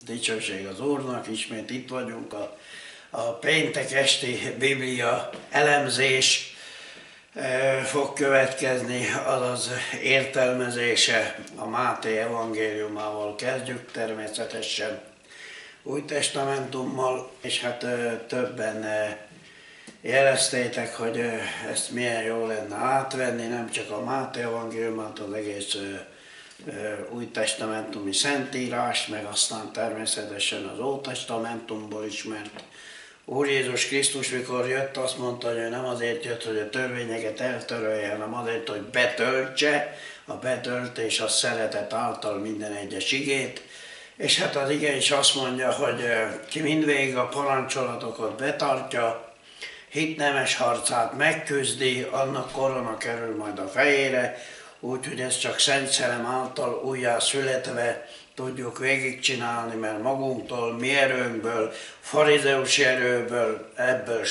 Dicsőség az Úrnak, ismét itt vagyunk a péntek esti Biblia elemzés fog következni, azaz értelmezése a Máté evangéliumával kezdjük, természetesen Új Testamentummal, és hát többen jeleztétek, hogy ezt milyen jó lenne átvenni, nem csak a Máté evangéliumát, az egész Új Testamentumi Szentírás, meg aztán természetesen az Ótestamentumból is, mert Úr Jézus Krisztus, mikor jött, azt mondta, hogy ő nem azért jött, hogy a törvényeket eltörölje, hanem azért, hogy betöltse. A betöltés a szeretet által minden egyes igét. És hát az ige is azt mondja, hogy ki mindvégig a parancsolatokat betartja, hitnemes harcát megküzdi, annak korona kerül majd a fejére, úgyhogy ezt csak Szent Szellem által újjá születve tudjuk végigcsinálni, mert magunktól, mi erőnkből, farizeusi erőből ebből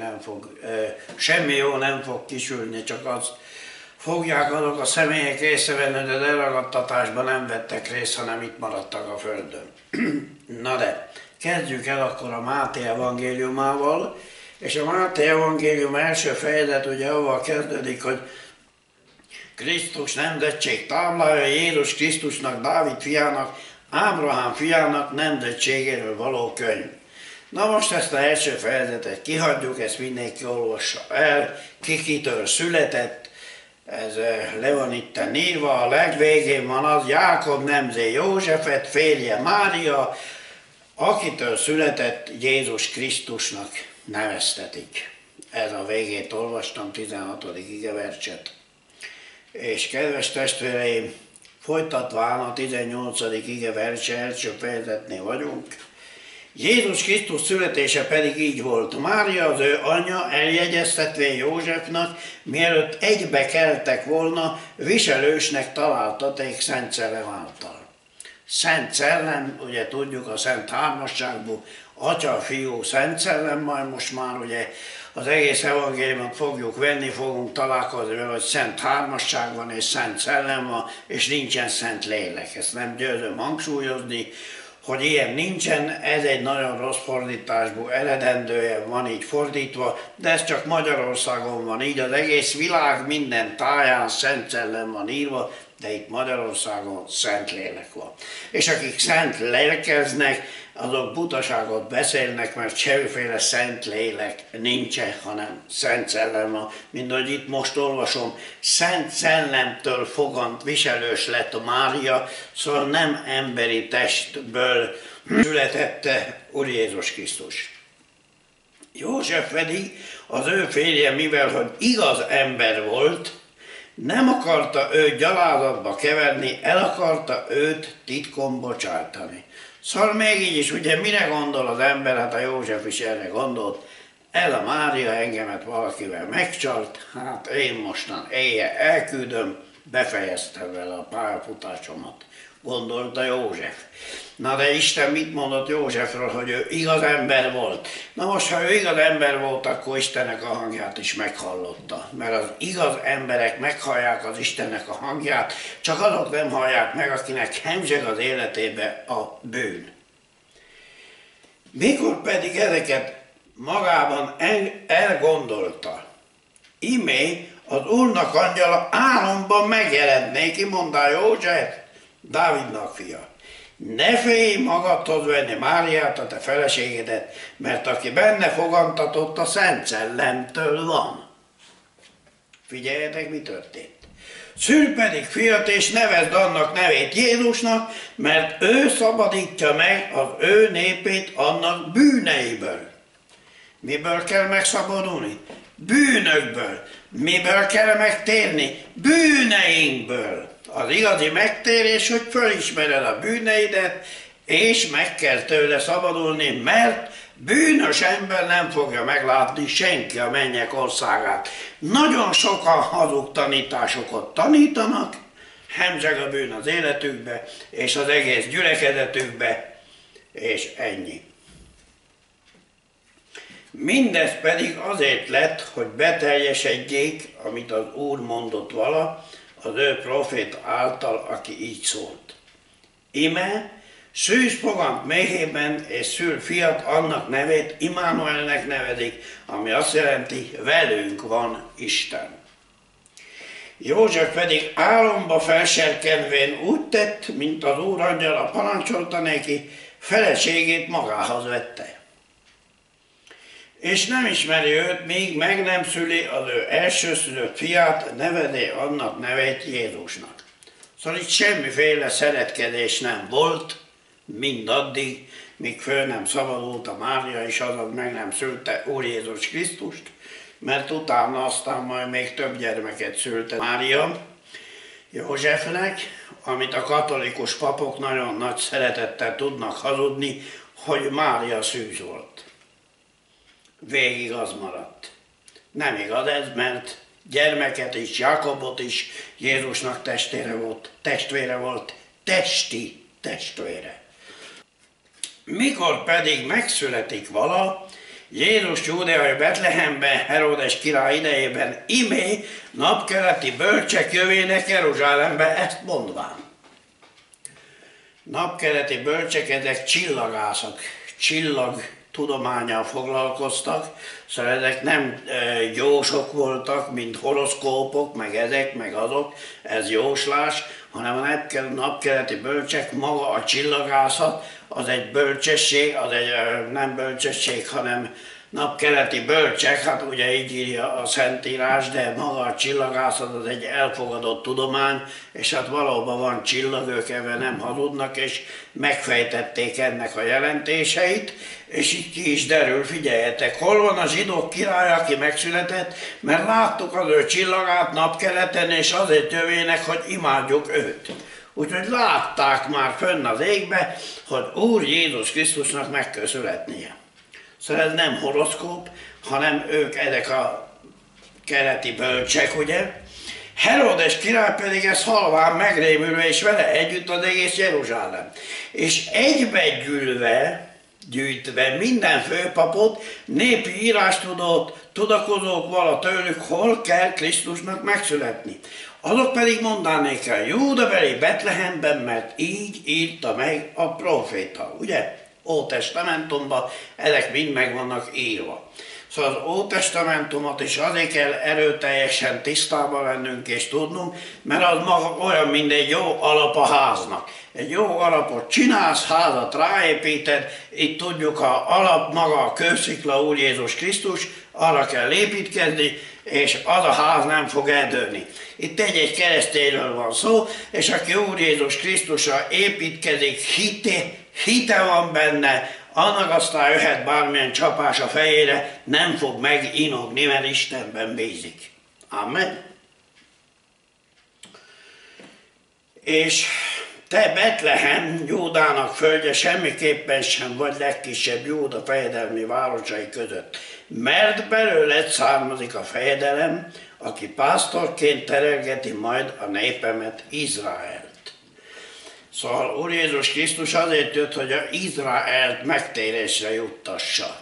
semmi jó nem fog kisülni, csak azt fogják azok a személyek észrevenni, hogy az elragadtatásban nem vettek részt, hanem itt maradtak a földön. Na de, kezdjük el akkor a Máté evangéliumával, és a Máté evangélium első fejezet ugye avval kezdődik, hogy Krisztus nemzetség táblája, Jézus Krisztusnak, Dávid fiának, Ábrahám fiának nemzetségéről való könyv. Na most ezt az első fejezetet kihagyjuk, ezt mindenki olvassa el, kitől született, ez le van itt írva, a legvégén van az Jákob nemzé Józsefet, férje Mária, akitől született Jézus Krisztusnak neveztetik. Ez a végét olvastam, 16. igeverset. És kedves testvéreim, folytatván a 18. igeverse első fejezetnél vagyunk. Jézus Krisztus születése pedig így volt. Mária, az ő anyja, eljegyeztetvén Józsefnak, mielőtt egybe keltek volna, viselősnek találtaték Szent Szellem által. Szent Szellem, ugye tudjuk a Szent Hármasságból, Atya, Fiú, Szent Szellem, majd most már ugye az egész evangéliumot fogjuk venni, fogunk találkozni vele, hogy Szent Hármasság van és Szent Szellem van, és nincsen Szent Lélek. Ezt nem győzöm hangsúlyozni, hogy ilyen nincsen, ez egy nagyon rossz fordításból eredendően van így fordítva, de ez csak Magyarországon van így, az egész világ minden táján Szent Szellem van írva, de itt Magyarországon Szent Lélek van. És akik szent lelkeznek, azok butaságot beszélnek, mert semmiféle Szent Lélek nincsen, hanem Szent Szellem van. Mint ahogy itt most olvasom, Szent Szellemtől fogant viselős lett Mária, szóval nem emberi testből születette Úr Jézus Krisztus. József pedig, az ő férje, mivel hogy igaz ember volt, nem akarta őt gyalázatba keverni, el akarta őt titkon bocsátani. Szóval még így is, ugye mire gondol az ember, hát a József is erre gondolt, ez a Mária engemet valakivel megcsalt, hát én mostan éjjel elküldöm, befejeztem vele a pályafutásomat, gondolta József. Na de Isten mit mondott Józsefről, hogy ő igaz ember volt? Na most, ha ő igaz ember volt, akkor Istennek a hangját is meghallotta. Mert az igaz emberek meghallják az Istennek a hangját, csak azok nem hallják meg, akinek hemzseg az életébe a bűn. Mikor pedig ezeket magában elgondolta, imé az Úrnak angyala álomban megjelent néki, mondta József, Dávidnak fia. Ne félj magadhoz venni Máriát, a te feleségedet, mert aki benne fogantatott, a Szent Szellemtől van. Figyeljetek, mi történt. Szülj pedig fiat, és nevezd annak nevét Jézusnak, mert ő szabadítja meg az ő népét annak bűneiből. Miből kell megszabadulni? Bűnökből. Miből kell megtérni? Bűneinkből. Az igazi megtérés, hogy fölismered a bűneidet, és meg kell tőle szabadulni, mert bűnös ember nem fogja meglátni senki a mennyek országát. Nagyon sokan hazug tanításokat tanítanak, hemzseg a bűn az életükbe, és az egész gyülekezetükbe, és ennyi. Mindez pedig azért lett, hogy beteljesedjék, amit az Úr mondott vala, az ő profét által, aki így szólt. Ime, Szűz fogant méhében és szül fiat, annak nevét Immanuelnek nevezik, ami azt jelenti, velünk van Isten. József pedig álomba felserkedvén úgy tett, mint az Úr angyala parancsolta neki, feleségét magához vette. És nem ismeri őt, míg meg nem szüli az ő elsőszülött fiát, nevezé annak nevét Jézusnak. Szóval itt semmiféle szeretkedés nem volt, mindaddig, míg föl nem szabadult a Mária, és azaz meg nem szülte Úr Jézus Krisztust, mert utána aztán majd még több gyermeket szülte Mária Józsefnek, amit a katolikus papok nagyon nagy szeretettel tudnak hazudni, hogy Mária szűz volt. Végig az maradt. Nem igaz ez, mert gyermeket is, Jakobot is Jézusnak testvére volt, testi testvére. Mikor pedig megszületik vala, Jézus júdeai Betlehemben, Heródes király idejében, imé napkeleti bölcsek jövének Jeruzsálembe, ezt mondván. Napkeleti bölcsek, ezek csillagászok, csillagtudománnyal foglalkoztak, szóval ezek nem jósok voltak, mint horoszkópok, meg ezek, meg azok, ez jóslás, hanem a napkeleti bölcsek, maga a csillagászat, az egy bölcsesség, az egy nem bölcsesség, hanem napkeleti bölcsek, hát ugye így írja a Szentírás, de maga a csillagászat az egy elfogadott tudomány, és hát valóban van csillag, ők ebben nem hazudnak, és megfejtették ennek a jelentéseit, és itt ki is derül, figyeljetek, hol van a zsidók király, aki megszületett, mert láttuk az ő csillagát napkeleten, és azért jövének, hogy imádjuk őt. Úgyhogy látták már fönn az égbe, hogy Úr Jézus Krisztusnak meg kell születnie. Szóval ez nem horoszkóp, hanem ők ezek a keleti bölcsek, ugye? Heródes király pedig ezt halván megrémülve, és vele együtt az egész Jeruzsálem. És gyűjtve minden főpapot, népi írástudót, tudakozók vala tőlük, hol kell Krisztusnak megszületni. Azok pedig mondanék el Júdabeli Betlehemben, mert így írta meg a próféta, ugye? Ótestamentumban ezek mind meg vannak írva. Szóval az Ótestamentumot is azért kell erőteljesen tisztában lennünk és tudnunk, mert az maga olyan, mint egy jó alap a háznak. Egy jó alapot csinálsz, házat ráépíted, itt tudjuk, a alap maga a kőszikla Úr Jézus Krisztus, arra kell építkezni, és az a ház nem fog eldőlni. Itt egy keresztényről van szó, és aki Úr Jézus Krisztusra építkezik, hite van benne, annak aztán jöhet bármilyen csapás a fejére, nem fog meginogni, mert Istenben bízik. Amen. És te Betlehem, Júdának földje, semmiképpen sem vagy legkisebb Júda fejedelmi városai között, mert belőled származik a fejedelem, aki pásztorként terelgeti majd a népemet, Izraelt. Szóval Úr Jézus Krisztus azért jött, hogy az Izraelt megtérésre juttassa.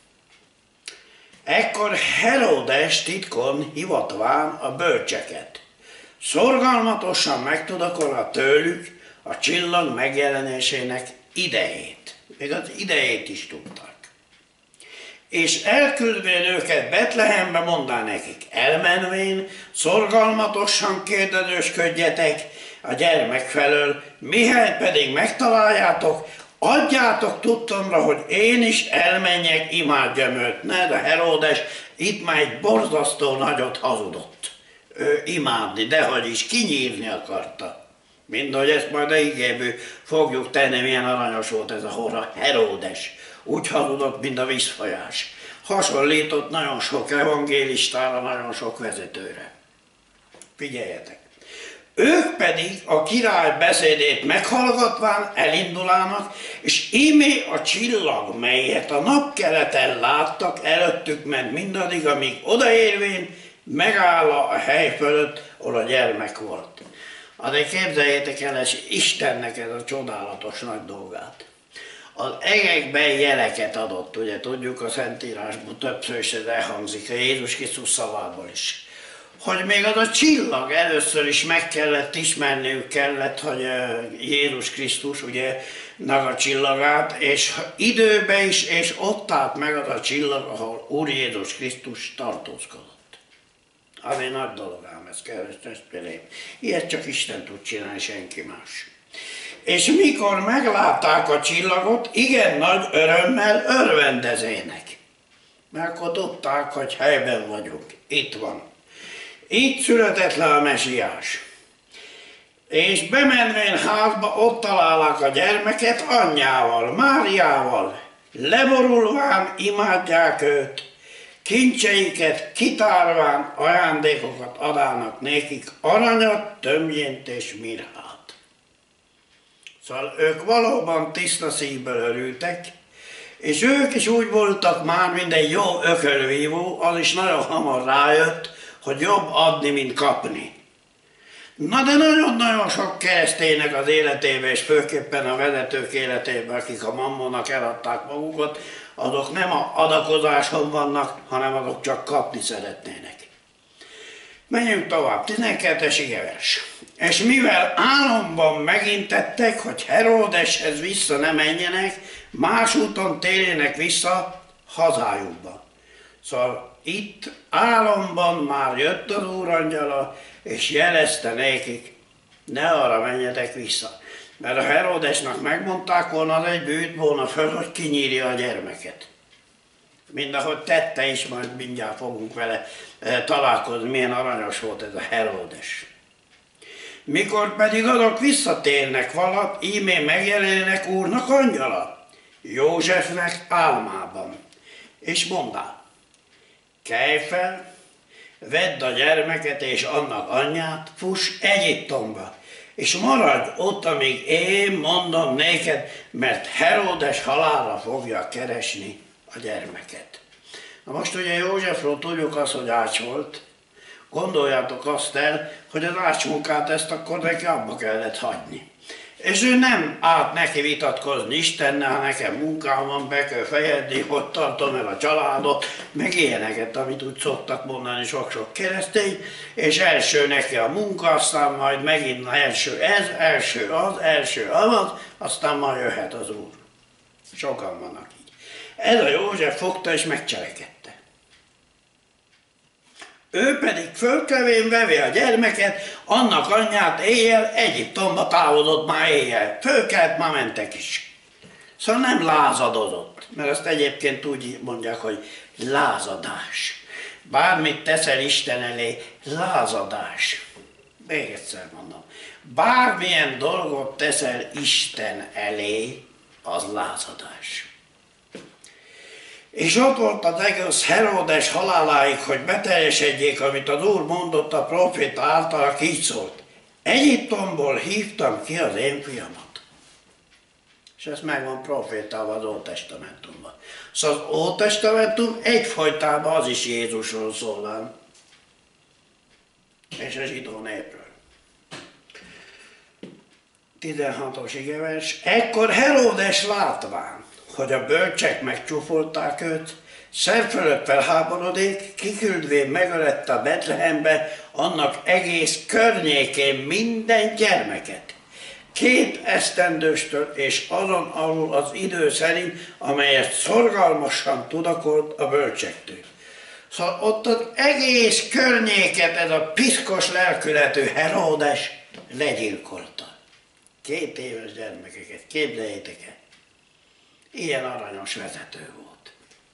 Ekkor Heródes titkon hivatván a bölcseket. Szorgalmatosan megtudakolva tőlük a csillag megjelenésének idejét. Még az idejét is tudták. És elküldvén őket Betlehembe, mondá nekik, elmenvén, szorgalmatosan kérdezősködjetek a gyermek felől, mihelyt pedig megtaláljátok, adjátok tudtomra, hogy én is elmenjek, imádjam őt. Ne, de Heródes itt már egy borzasztó nagyot hazudott. Ő imádni, dehogy is kinyírni akarta. Mindahogy ezt majd a igéből fogjuk tenni, milyen aranyos volt ez a horra Heródes. Úgy hazudott, mint a vízfolyás. Hasonlított nagyon sok evangélistára, nagyon sok vezetőre. Figyeljetek! Ők pedig a király beszédét meghallgatván elindulának, és íme a csillag, melyet a napkeleten láttak, előttük ment mindaddig, amíg odaérvén megáll a hely fölött, ahol a gyermek volt. Azért képzeljétek el, és Istennek ez a csodálatos nagy dolgát. Az egekben jeleket adott, ugye tudjuk a Szentírásban többször is ez elhangzik, a Jézus Krisztus szavából is, hogy még az a csillag először is meg kellett ismerniük kellett, hogy Jézus Krisztus, ugye, a csillagát, és időben is, és ott állt meg az a csillag, ahol Úr Jézus Krisztus tartózkodott. Az egy nagy dolog ám ez, kedves testvéreim. Ilyet csak Isten tud csinálni, senki más. És mikor meglátták a csillagot, igen nagy örömmel örvendezének. Mert akkor tudták, hogy helyben vagyunk, itt van. Itt született le a Mesiás. És bemenvén házba ott találják a gyermeket anyjával, Máriával. Leborulván imádják őt, kincseiket kitárván ajándékokat adának nékik, aranyat, tömjént és mirhát. Szóval ők valóban tiszta szívből örültek, és ők is úgy voltak már, mint egy jó ökölvívó, az is nagyon hamar rájött, hogy jobb adni, mint kapni. Na de nagyon-nagyon sok kereszténynek az életében, és főképpen a vezetők életében, akik a mammónak eladták magukat, azok nem a adakozáson vannak, hanem azok csak kapni szeretnének. Menjünk tovább, 12-es igevers. És mivel álomban megintettek, hogy Heródeshez vissza ne menjenek, más úton térjenek vissza hazájukba. Szóval itt álomban már jött az Úr angyala, és jelezte nékik, ne arra menjetek vissza. Mert a Heródesnak megmondták volna, az egy bűt volna föl, hogy kinyírja a gyermeket. Mindahogy tette is, majd mindjárt fogunk vele találkozni, milyen aranyos volt ez a Heródes. Mikor pedig azok visszatérnek valat, íme megjelenik Úrnak angyala, Józsefnek álmában, és mondá, kelj fel, vedd a gyermeket és annak anyját, fuss Egyiptomba, és maradj ott, amíg én mondom néked, mert Heródes halálra fogja keresni a gyermeket. Na most ugye Józsefről tudjuk azt, hogy ács volt. Gondoljátok azt el, hogy az ácsmunkát ezt akkor neki abba kellett hagyni. És ő nem állt neki vitatkozni Istennel, nekem munkám van, be kell fejezni, hogy tartom el a családot, meg ilyeneket, amit úgy szoktak mondani sok-sok keresztény, és első neki a munka, aztán majd megint első ez, első az, aztán majd jöhet az Úr. Sokan vannak így. Ez a József fogta és megcselekedte. Ő pedig fölkelvén vevé a gyermeket, annak anyját éjjel Egyiptomba távozott már éjjel. Fölkelt, már mentek is. Szóval nem lázadozott, mert azt egyébként úgy mondják, hogy lázadás. Bármit teszel Isten elé, lázadás. Még egyszer mondom. Bármilyen dolgot teszel Isten elé, az lázadás. És ott volt az egész Heródes haláláig, hogy beteljesedjék, amit az Úr mondott a proféta által, aki így szólt. Egyiptomból hívtam ki az én fiamat. És ez meg van profétálva az Ótestamentumban. Szóval az Ótestamentum egyfolytában az is Jézusról szól, és a zsidó népről. 16-os igevers. Ekkor Heródes látván, hogy a bölcsek megcsúfolták őt, szer fölött felháborodik, kiküldvén megölette a Betlehembe annak egész környékén minden gyermeket. 2 esztendőstől és azon alul az idő szerint, amelyet szorgalmasan tudakolt a bölcsektől. Szóval ott az egész környéket ez a piszkos lelkületű Heródes legyilkolta. 2 éves gyermekeket, képzeljétek el. Ilyen aranyos vezető volt.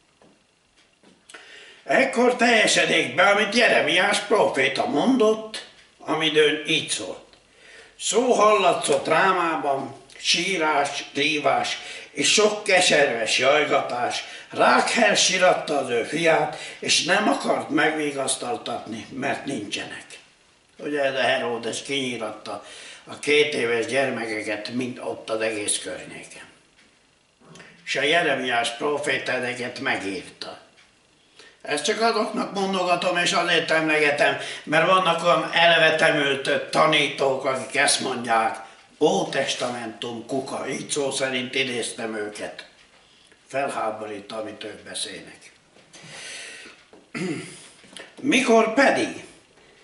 Ekkor teljesedik be, amit Jeremiás próféta mondott, amidőn így szólt. Szó hallatszott Rámában, sírás, rívás és sok keserves jajgatás. Rákhel síratta az ő fiát, és nem akart megvigasztaltatni, mert nincsenek. Ugye ez a Heródes kinyíratta a 2 éves gyermekeket, mint ott az egész környéken. És a Jeremiás próféta ezeket megírta. Ezt csak azoknak mondogatom, és azért emlegetem, mert vannak olyan elvetemült tanítók, akik ezt mondják, Ótestamentum kuka, így szó szerint idéztem őket. Felháborít, amit ők beszélnek. Mikor pedig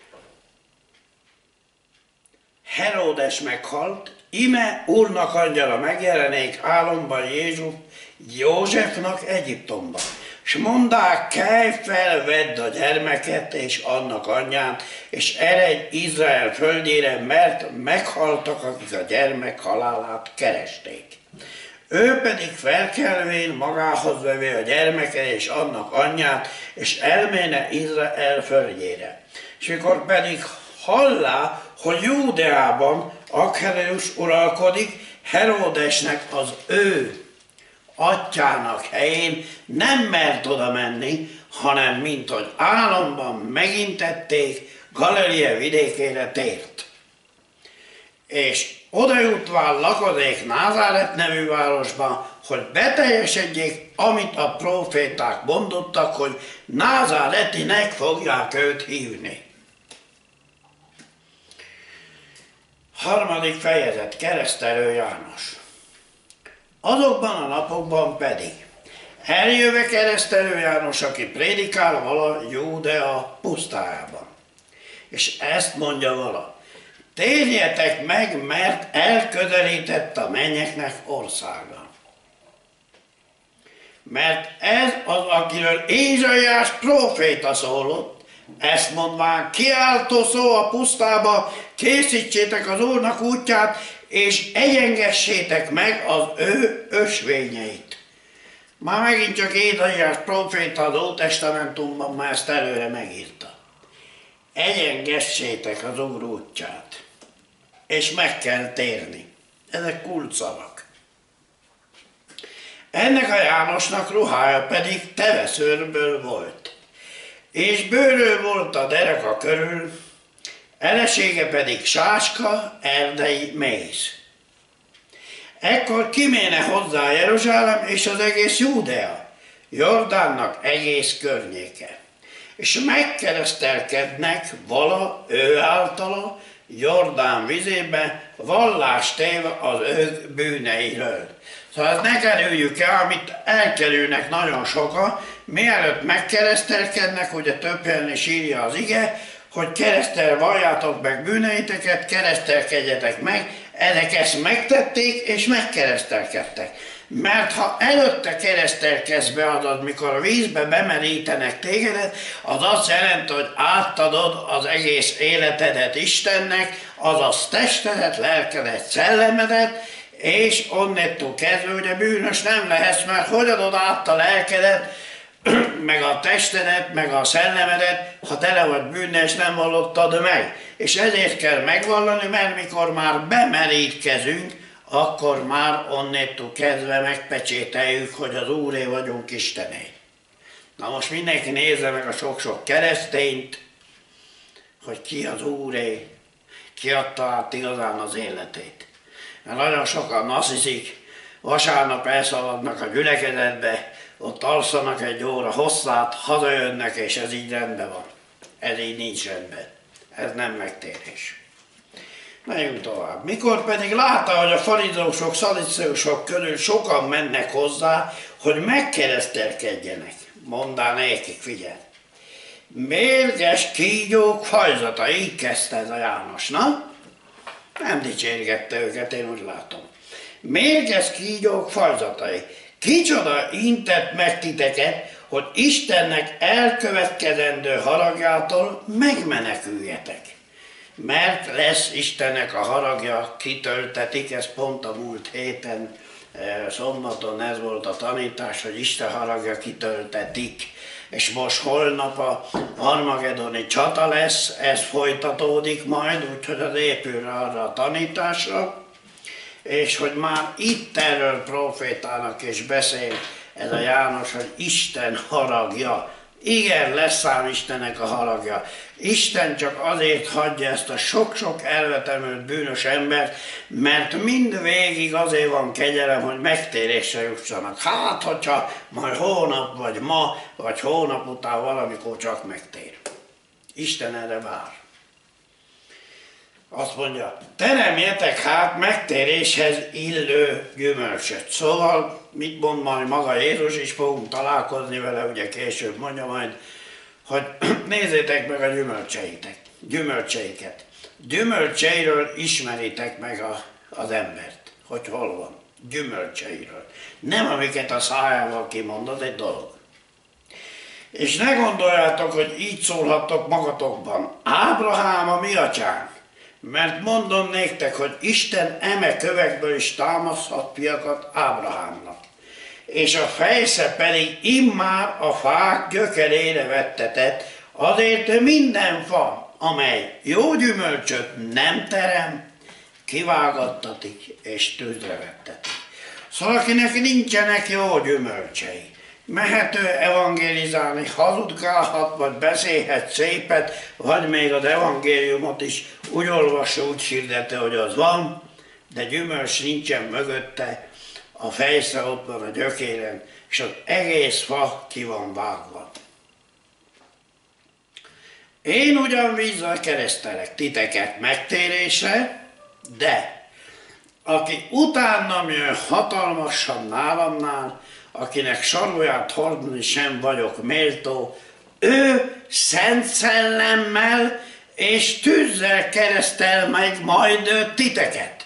Heródes meghalt, ime Úrnak angyala megjelenik álomban Józsefnak Egyiptomban. S mondák, kelj fel, vedd a gyermeket és annak anyját, és eredj Izrael földjére, mert meghaltak, akik a gyermek halálát keresték. Ő pedig felkelvén magához vevé a gyermeket és annak anyját, és elméne Izrael földjére. És mikor pedig hallá, hogy Júdeában Akhelus uralkodik, Heródesnek az ő atyának helyén nem mert oda menni, hanem mint hogy álomban megintették, Galilea vidékére tért. És oda jutván lakodék Názáret nevű városban, hogy beteljesedjék, amit a proféták mondottak, hogy Názáretinek fogják őt hívni. 3. fejezet, Keresztelő János. Azokban a napokban pedig eljöve Keresztelő János, aki prédikál vala Júdea pusztájában. És ezt mondja vala: térjetek meg, mert elközelített a mennyeknek országa. Mert ez az, akiről Ézsaiás próféta szólott, ezt mondván, kiáltó szó a pusztába, készítsétek az Úrnak útját, és egyengessétek meg az ő ösvényeit. Már megint csak Ézsaiás próféta az Ótestamentumban már ezt előre megírta. Egyengessétek az Úr útját, és meg kell térni. Ezek kulcsszavak. Ennek a Jánosnak ruhája pedig teveszőrből volt, és bőről volt a dereka körül, elesége pedig sáska, erdei méz. Ekkor kiméne hozzá Jeruzsálem és az egész Júdea, Jordánnak egész környéke, és megkeresztelkednek vala ő általa Jordán vizébe, vallást téve az ő bűneiről. Szóval ezt ne kerüljük el, amit elkerülnek nagyon sokan, mielőtt megkeresztelkednek, ugye több helyen is írja az ige, hogy keresztel valljátok meg bűneiteket, keresztelkedjetek meg, ezek ezt megtették és megkeresztelkedtek. Mert ha előtte keresztelkedsz be, azaz, mikor a vízbe bemerítenek tégedet, az azt jelenti, hogy átadod az egész életedet Istennek, azaz testedet, lelkedet, szellemedet, és onnettől kezdve ugye bűnös nem lehetsz, mert hogy adod át a lelkedet, meg a testedet, meg a szellemedet, ha tele vagy bűnnel, és nem vallottad meg. És ezért kell megvallani, mert mikor már bemerítkezünk, akkor már onnettől kezdve megpecsételjük, hogy az Úré vagyunk Istené. Na most mindenki nézze meg a sok-sok keresztényt, hogy ki az Úré, ki adta át igazán az életét. Mert nagyon sokan azt hiszik, vasárnap elszaladnak a gyülekezetbe, ott alszanak egy óra hosszát, hazajönnek, és ez így rendben van. Ez így nincs rendben. Ez nem megtérés. Menjünk tovább. Mikor pedig látta, hogy a farizósok, szadduceusok körül sokan mennek hozzá, hogy megkeresztelkedjenek, mondá nekik, figyelj. Mérges kígyók fajzata, így kezdte ez a János, na? Nem dicsérgette őket, én úgy látom. Mérges kígyók fajzatai, kicsoda intett meg titeket, hogy Istennek elkövetkezendő haragjától megmeneküljetek. Mert lesz Istennek a haragja, kitöltetik, ez pont a múlt héten, szombaton ez volt a tanítás, hogy Isten haragja kitöltetik. És most holnap a armagedoni csata lesz, ez folytatódik majd, úgyhogy az épül arra a tanításra, és hogy már itt erről profétának is beszél ez a János, hogy Isten haragja. Igen, lesz ám Istennek a haragja. Isten csak azért hagyja ezt a sok-sok elvetemült bűnös embert, mert mindvégig azért van kegyelem, hogy megtérésre jussanak. Hát, hogyha majd hónap, vagy ma, vagy hónap után valamikor csak megtér. Isten erre vár. Azt mondja, teremjetek hát megtéréshez illő gyümölcsöt. Szóval, mit mond majd maga Jézus is, fogunk találkozni vele, ugye később mondja majd, hogy nézzétek meg a gyümölcseiket. Gyümölcseiről ismeritek meg az embert, hogy hol van. Gyümölcseiről. Nem amiket a szájával kimondod, egy dolog. És ne gondoljátok, hogy így szólhattok magatokban. Ábrahám a mi atyánk. Mert mondom néktek, hogy Isten eme kövekből is támaszhat fiakat Ábrahámnak. És a fejsze pedig immár a fák gyökerére vettetett, azért minden fa, amely jó gyümölcsöt nem terem, kivágattatik és tűzre vettetik. Szóval akinek nincsenek jó gyümölcsei, mehet ő evangélizálni, hazudgálhat, vagy beszélhet szépet, vagy még az evangéliumot is úgy olvassa, úgy hirdette, hogy az van, de gyümölcs nincsen mögötte, a fejsze ott van a gyökéren, és az egész fa ki van vágva. Én ugyan vízzel keresztelek titeket megtérésre, de aki utánam jön hatalmasabb nálamnál, akinek saruját hordani sem vagyok méltó, ő Szent Szellemmel és tűzzel keresztel meg majd titeket.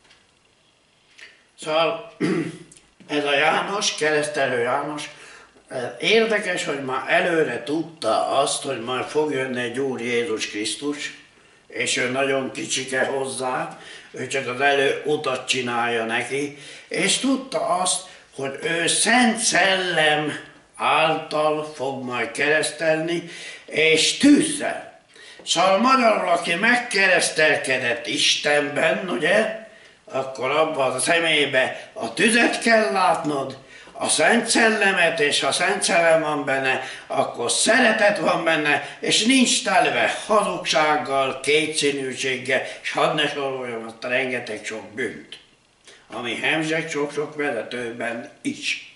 Szóval ez a János, keresztelő János, érdekes, hogy már előre tudta azt, hogy majd fog jönni egy Úr Jézus Krisztus, és ő nagyon kicsike hozzá, ő csak az előutat csinálja neki, és tudta azt, hogy ő Szent Szellem által fog majd keresztelni, és tűzzel. Szóval magyarul, aki megkeresztelkedett Istenben, ugye, akkor abban a személybe a tüzet kell látnod, a Szent Szellemet, és ha Szent Szellem van benne, akkor szeretet van benne, és nincs telve hazugsággal, kétszínűséggel, és hadd ne soroljam azt a rengeteg sok bűnt, ami hemzseg sok-sok vezetőben is.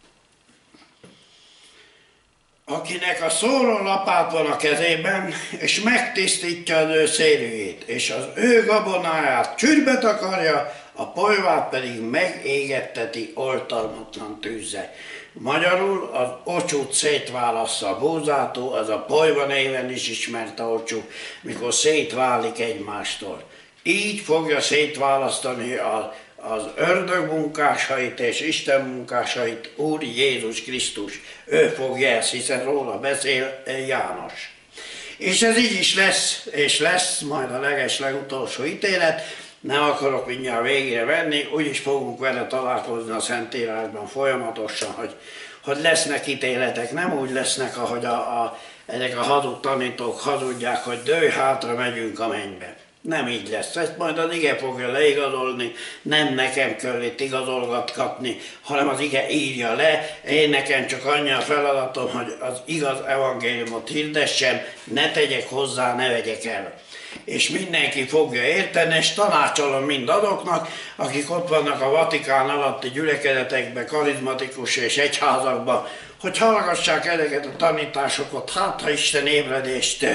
Akinek a szóró lapát van a kezében, és megtisztítja az ő szélűjét, és az ő gabonáját csürbe takarja, a polyvát pedig megégetteti oltalmatlan tűzzel. Magyarul az ocsút szétválassza a búzától, az a polyva néven is ismert a ocsú, mikor szétválik egymástól. Így fogja szétválasztani az ördög munkásait és Isten munkásait Úr Jézus Krisztus. Ő fogja ezt, hiszen róla beszél János. És ez így is lesz, és lesz majd a legutolsó ítélet. Nem akarok mindjárt végére venni, úgyis fogunk vele találkozni a Szentírásban folyamatosan, hogy lesznek ítéletek, nem úgy lesznek, ahogy ezek a hazug tanítók hazudják, hogy dőj hátra, megyünk a mennybe. Nem így lesz, ezt majd az ige fogja leigazolni, nem nekem kell itt igazolgatni, hanem az ige írja le, én nekem csak annyi a feladatom, hogy az igaz evangéliumot hirdessem, ne tegyek hozzá, ne vegyek el. És mindenki fogja érteni, és tanácsolom mindazoknak, akik ott vannak a Vatikán alatti gyülekezetekben, karizmatikus és egyházakban, hogy hallgassák ezeket a tanításokat, hát ha Isten ébredést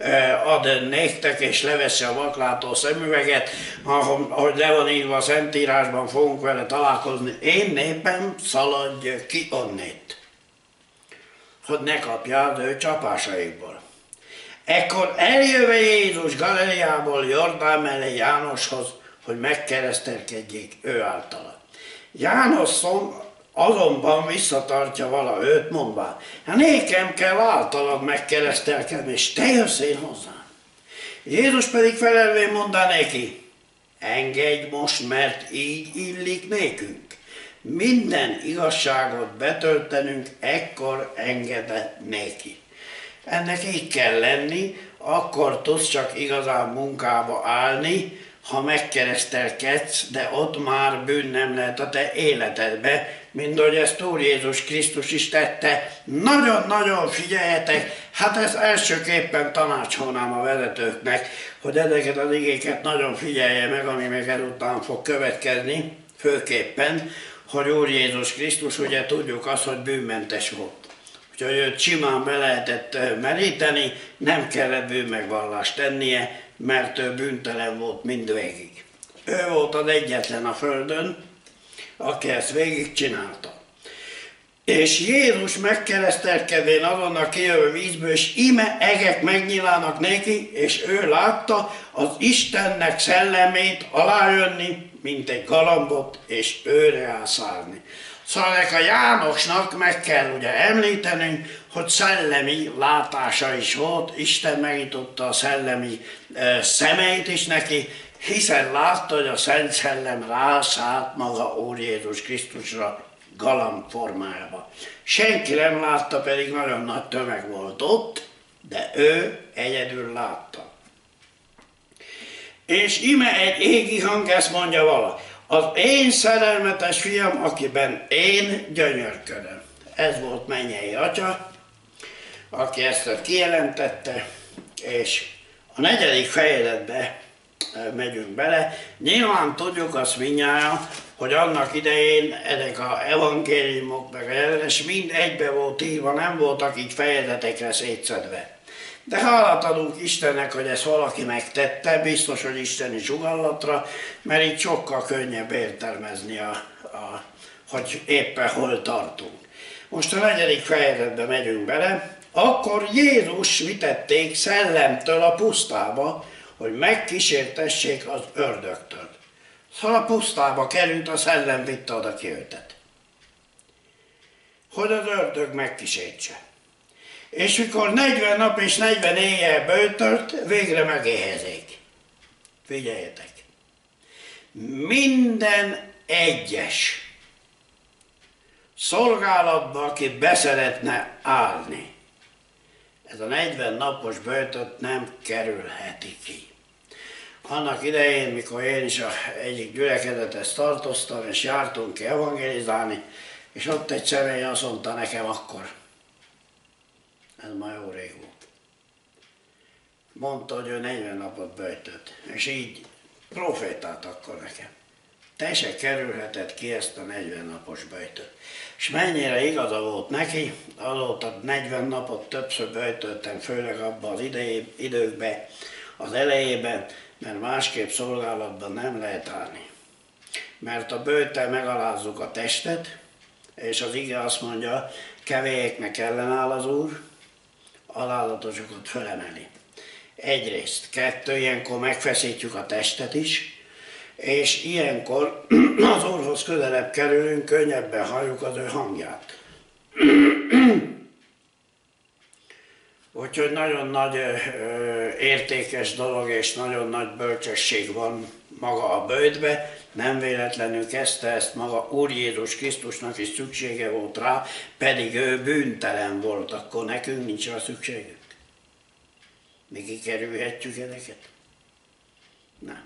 ad néktek, és leveszi a vaklátó szemüveget, ahogy le van írva a Szentírásban, fogunk vele találkozni. Én népem, szaladj ki onnét, hogy ne kapjál az ő csapásaikból. Ekkor eljöve Jézus Galileából Jordán mellé Jánoshoz, hogy megkeresztelkedjék ő általa. János azonban visszatartja vala őt, mondván, hát nékem kell általad megkeresztelkedni, és te jössz én hozzám. Jézus pedig felelvén mondta neki, engedj most, mert így illik nékünk. Minden igazságot betöltenünk, ekkor engedett néki. Ennek így kell lenni, akkor tudsz csak igazán munkába állni, ha megkeresztelkedsz, de ott már bűn nem lehet a te életedbe, mint ahogy ezt Úr Jézus Krisztus is tette. Nagyon-nagyon figyeljetek, hát ezt elsőképpen tanácsolnám a vezetőknek, hogy ezeket az igéket nagyon figyelje meg, ami meg ezután fog következni, főképpen, hogy Úr Jézus Krisztus, ugye tudjuk azt, hogy bűnmentes volt. Úgyhogy őt simán be lehetett meríteni, nem kellett bűnmegvallást tennie, mert ő bűntelen volt mindvégig. Ő volt az egyetlen a földön, aki ezt végig csinálta. És Jézus megkeresztelkedvén azonnal kijövő vízből, és íme egek megnyílának néki, és ő látta az Istennek szellemét alájönni, mint egy galambot, és őre elszállni. Szóval a Jánosnak meg kell ugye említenünk, hogy szellemi látása is volt, Isten megnyitotta a szellemi szemeit is neki, hiszen látta, hogy a Szent Szellem rászállt maga Úr Jézus Krisztusra galamb formájába. Senki nem látta, pedig nagyon nagy tömeg volt ott, de ő egyedül látta. És íme egy égi hang ezt mondja vala: az én szerelmetes fiam, akiben én gyönyörködöm. Ez volt mennyei Atya, aki ezt kijelentette, és a 4. fejezetbe megyünk bele. Nyilván tudjuk azt mindnyájan, hogy annak idején ezek az evangéliumok, meg és mind egybe volt írva, nem voltak így fejezetekre szétszedve. De hálát adunk Istennek, hogy ezt valaki megtette, biztos, hogy isteni sugallatra, mert így sokkal könnyebb értelmezni, hogy éppen hol tartunk. Most a 4. fejezetbe megyünk bele. Akkor Jézus vitették szellemtől a pusztába, hogy megkísértessék az ördögtől. Szóval a pusztába került, a szellem vitte oda ki őtet. Hogy az ördög megkísértse. És mikor 40 nap és 40 éjjel böjtölt, végre megéhezik. Figyeljetek! Minden egyes szolgálatba, aki beszeretne állni, ez a 40 napos böjtöt nem kerülheti ki. Annak idején, mikor én is egyik gyülekezethez tartoztam, és jártunk ki evangelizálni, és ott egy személy azt mondta nekem akkor, ez már jó rég volt. Mondta, hogy ő 40 napot böjtött, és így profétált akkor nekem. Te se kerülheted ki ezt a 40 napos böjtöt. És mennyire igaza volt neki, azóta 40 napot többször böjtöttem, főleg abban az időkben, az elejében, mert másképp szolgálatban nem lehet állni. Mert a böjttel megalázzuk a testet, és az ige azt mondja, kevélyeknek ellenáll az Úr, alázatosokat fölemeli. Egyrészt, 2, ilyenkor megfeszítjük a testet is, és ilyenkor az Úrhoz közelebb kerülünk, könnyebben halljuk az ő hangját. Úgyhogy nagyon nagy értékes dolog és nagyon nagy bölcsesség van maga a böjtbe, nem véletlenül kezdte ezt maga Úr Jézus Krisztusnak is szüksége volt rá, pedig ő bűntelen volt, akkor nekünk nincs rá szükségünk. Mi kikerülhetjük ezeket? Nem.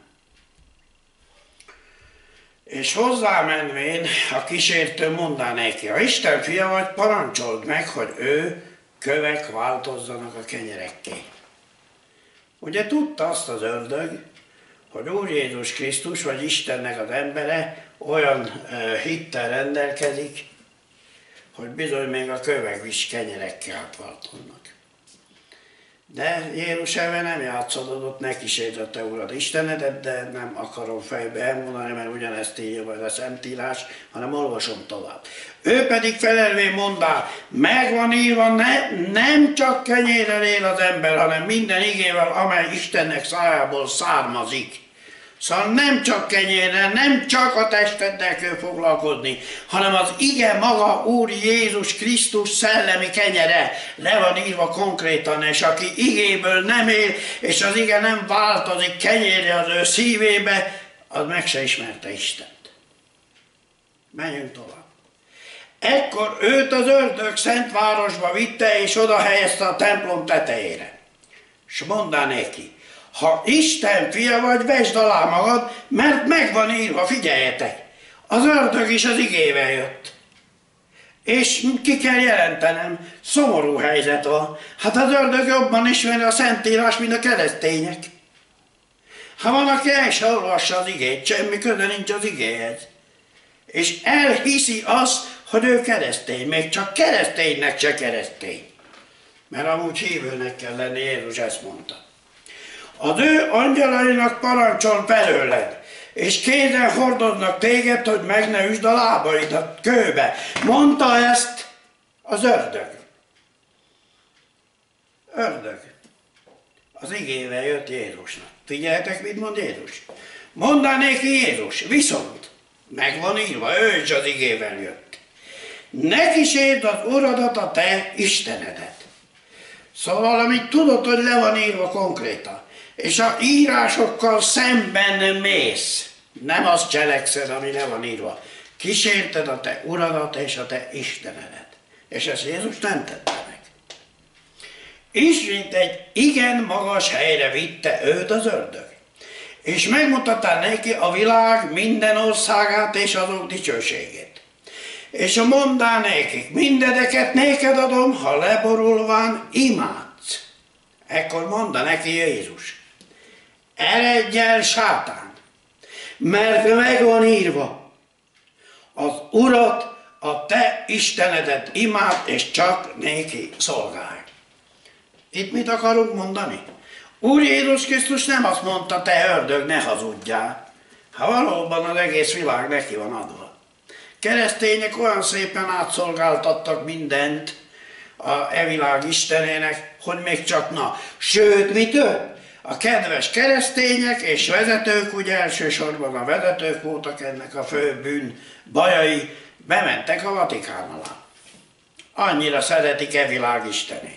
És hozzámenvén a kísértő mondá neki, ha Isten fia vagy, parancsold meg, hogy ő kövek változzanak a kenyerekké. Ugye tudta azt az ördög, hogy Úr Jézus Krisztus, vagy Istennek az embere olyan hittel rendelkezik, hogy bizony még a kövek is kenyerekké átváltoznak. De Jézus ebben nem játszódott, ne kísérd a te Urad Istenedet, de nem akarom fejbe elmondani, mert ugyanezt írja majd a Szentírás, hanem olvasom tovább. Ő pedig felelvén mondá, megvan írva, nem csak kenyérrel él az ember, hanem minden igével, amely Istennek szájából származik. Szóval nem csak kenyérrel, nem csak a testeddel kell foglalkozni, hanem az ige maga Úr Jézus Krisztus szellemi kenyere. Le van írva konkrétan, és aki igéből nem él, és az ige nem változik kenyérre az ő szívébe, az meg se ismerte Istent. Menjünk tovább. Ekkor őt az ördög szent városba vitte, és oda helyezte a templom tetejére. És mondta neki, ha Isten fia vagy, vesd alá magad, mert megvan írva, figyeljetek, az ördög is az igével jött. És ki kell jelentenem, szomorú helyzet van. Hát az ördög jobban ismeri a Szentírás, mint a keresztények. Ha van, aki el se olvassa az igét, semmi köze nincs az igéhez. És elhiszi azt, hogy ő keresztény, még csak kereszténynek se keresztény. Mert amúgy hívőnek kell lenni, Jézus ezt mondta. Az ő angyalainak parancsol belőled, és kézen hordoznak téged, hogy meg ne üsd a lábaidat kőbe. Mondta ezt Az ördög. Ördög. Az igével jött Jézusnak. Figyeljetek, mit mond Jézus. Mondá néki Jézus, viszont meg van írva, ő is az igével jött. Ne kísérd az Uradat, a te Istenedet. Szóval, amit tudod, hogy le van írva konkrétan, és a írásokkal szemben mész, nem azt cselekszed, ami le van írva. Kísérted a te Uradat és a te Istenedet. És ezt Jézus nem tette meg. Ismét egy igen magas helyre vitte őt az ördög. És megmutatta neki a világ minden országát és azok dicsőségét. És mondá nékik, mindedeket néked adom, ha leborulván imádsz. Ekkor mondta neki Jézus, eredj el, sátán, mert meg van írva, az Urat, a te Istenedet imád, és csak néki szolgálj. Itt mit akarunk mondani? Úr Jézus Krisztus nem azt mondta, te ördög, ne hazudjál. Ha valóban az egész világ neki van adva. Keresztények olyan szépen átszolgáltattak mindent a világ Istenének, hogy még csak na. Sőt, mi több? A kedves keresztények és vezetők, ugye elsősorban a vezetők voltak ennek a fő bűn bajai, bementek a Vatikán alá. Annyira szeretik világ Istenét.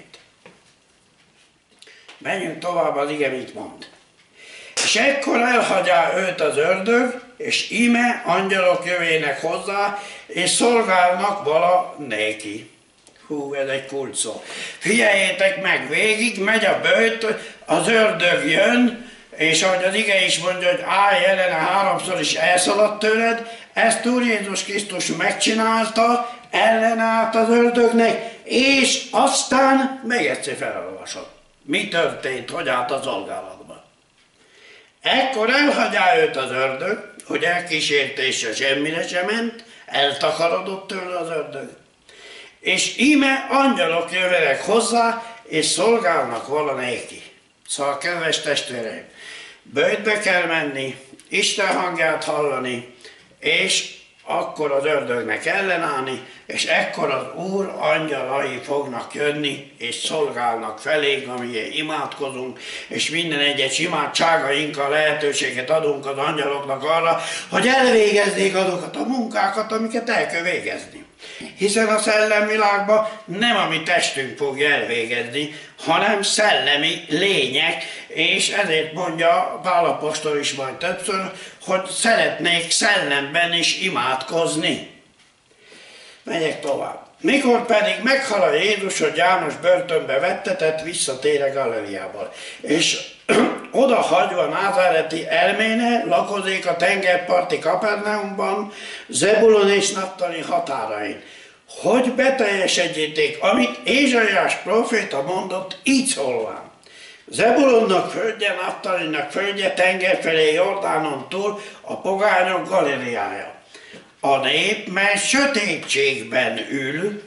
Menjünk tovább, az ige mit mond. És ekkor elhagyja őt az ördög, és íme angyalok jövének hozzá, és szolgálnak vala néki. Hú, ez egy kulcs szó. Figyeljetek meg, végig megy a böjt, az ördög jön, és ahogy az ige is mondja, hogy állj ellene, háromszor is elszaladt tőled, ezt Úr Jézus Krisztus megcsinálta, ellenállt az ördögnek, és aztán még egyszer felolvasott. Mi történt, hogy állt a szolgálatban? Ekkor elhagyja őt az ördög, hogy elkísértése semmire sem ment, eltakarodott tőle az ördög. És íme angyalok jövenek hozzá, és szolgálnak vala néki. Szóval, kedves testvéreim, böjtbe kell menni, Isten hangját hallani, és akkor az ördögnek ellenállni, és ekkor az Úr angyalai fognak jönni, és szolgálnak felénk, amiért imádkozunk, és minden egyes imádságainkkal lehetőséget adunk az angyaloknak arra, hogy elvégezzék azokat a munkákat, amiket el kell végezni. Hiszen a szellemvilágban nem a mi testünk fogja elvégezni, hanem szellemi lények, és ezért mondja Pál apostol is majd többször, hogy szeretnék szellemben is imádkozni. Megyek tovább. Mikor pedig meghal a Jézus, hogy János börtönbe vettetett, visszatér Galileából. És oda hagyva Názáreti Elméne lakozik a tengerparti Kapernaumban, Zebulon és Naftali határain. Hogy beteljesedjétek, amit Ézsaiás próféta mondott, így szólván. Zebulonnak földje, Naftalinak földje, tenger felé Jordánon túl, a pogányok Galileája. A nép, mely sötétségben ül,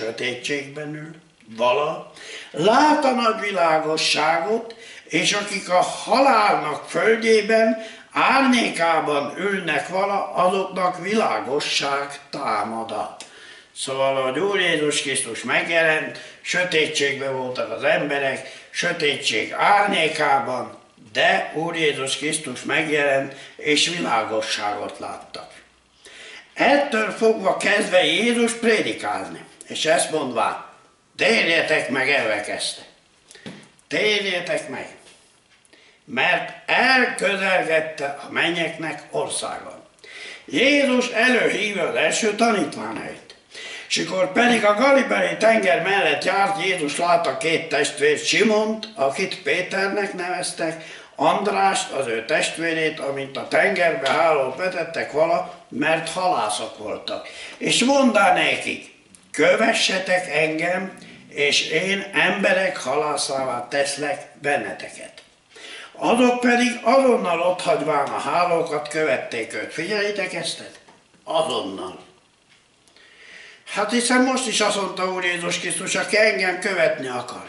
vala, lát a nagy világosságot, és akik a halálnak földjében, árnyékában ülnek vala, azoknak világosság támada. Szóval, ahogy Úr Jézus Krisztus megjelent, sötétségben voltak az emberek, sötétség árnyékában, de Úr Jézus Krisztus megjelent, és világosságot láttak. Ettől fogva kezdve Jézus prédikálni, és ezt mondván, térjetek meg, elkezdte. Térjetek meg, mert elközelgette a mennyeknek országa. Jézus előhívja az első tanítványait, és akkor pedig a Galilei tenger mellett járt, Jézus látta két testvért, Simont, akit Péternek neveztek, Andrást, az ő testvérét, amint a tengerbe hálót vetettek vala, mert halászok voltak. És mondá nekik, kövessetek engem, és én emberek halászává teszlek benneteket. Azok pedig azonnal otthagyván a hálókat követték őt. Figyeljétek ezt? Azonnal. Hát hiszen most is azt mondta Úr Jézus Krisztus, aki engem követni akar,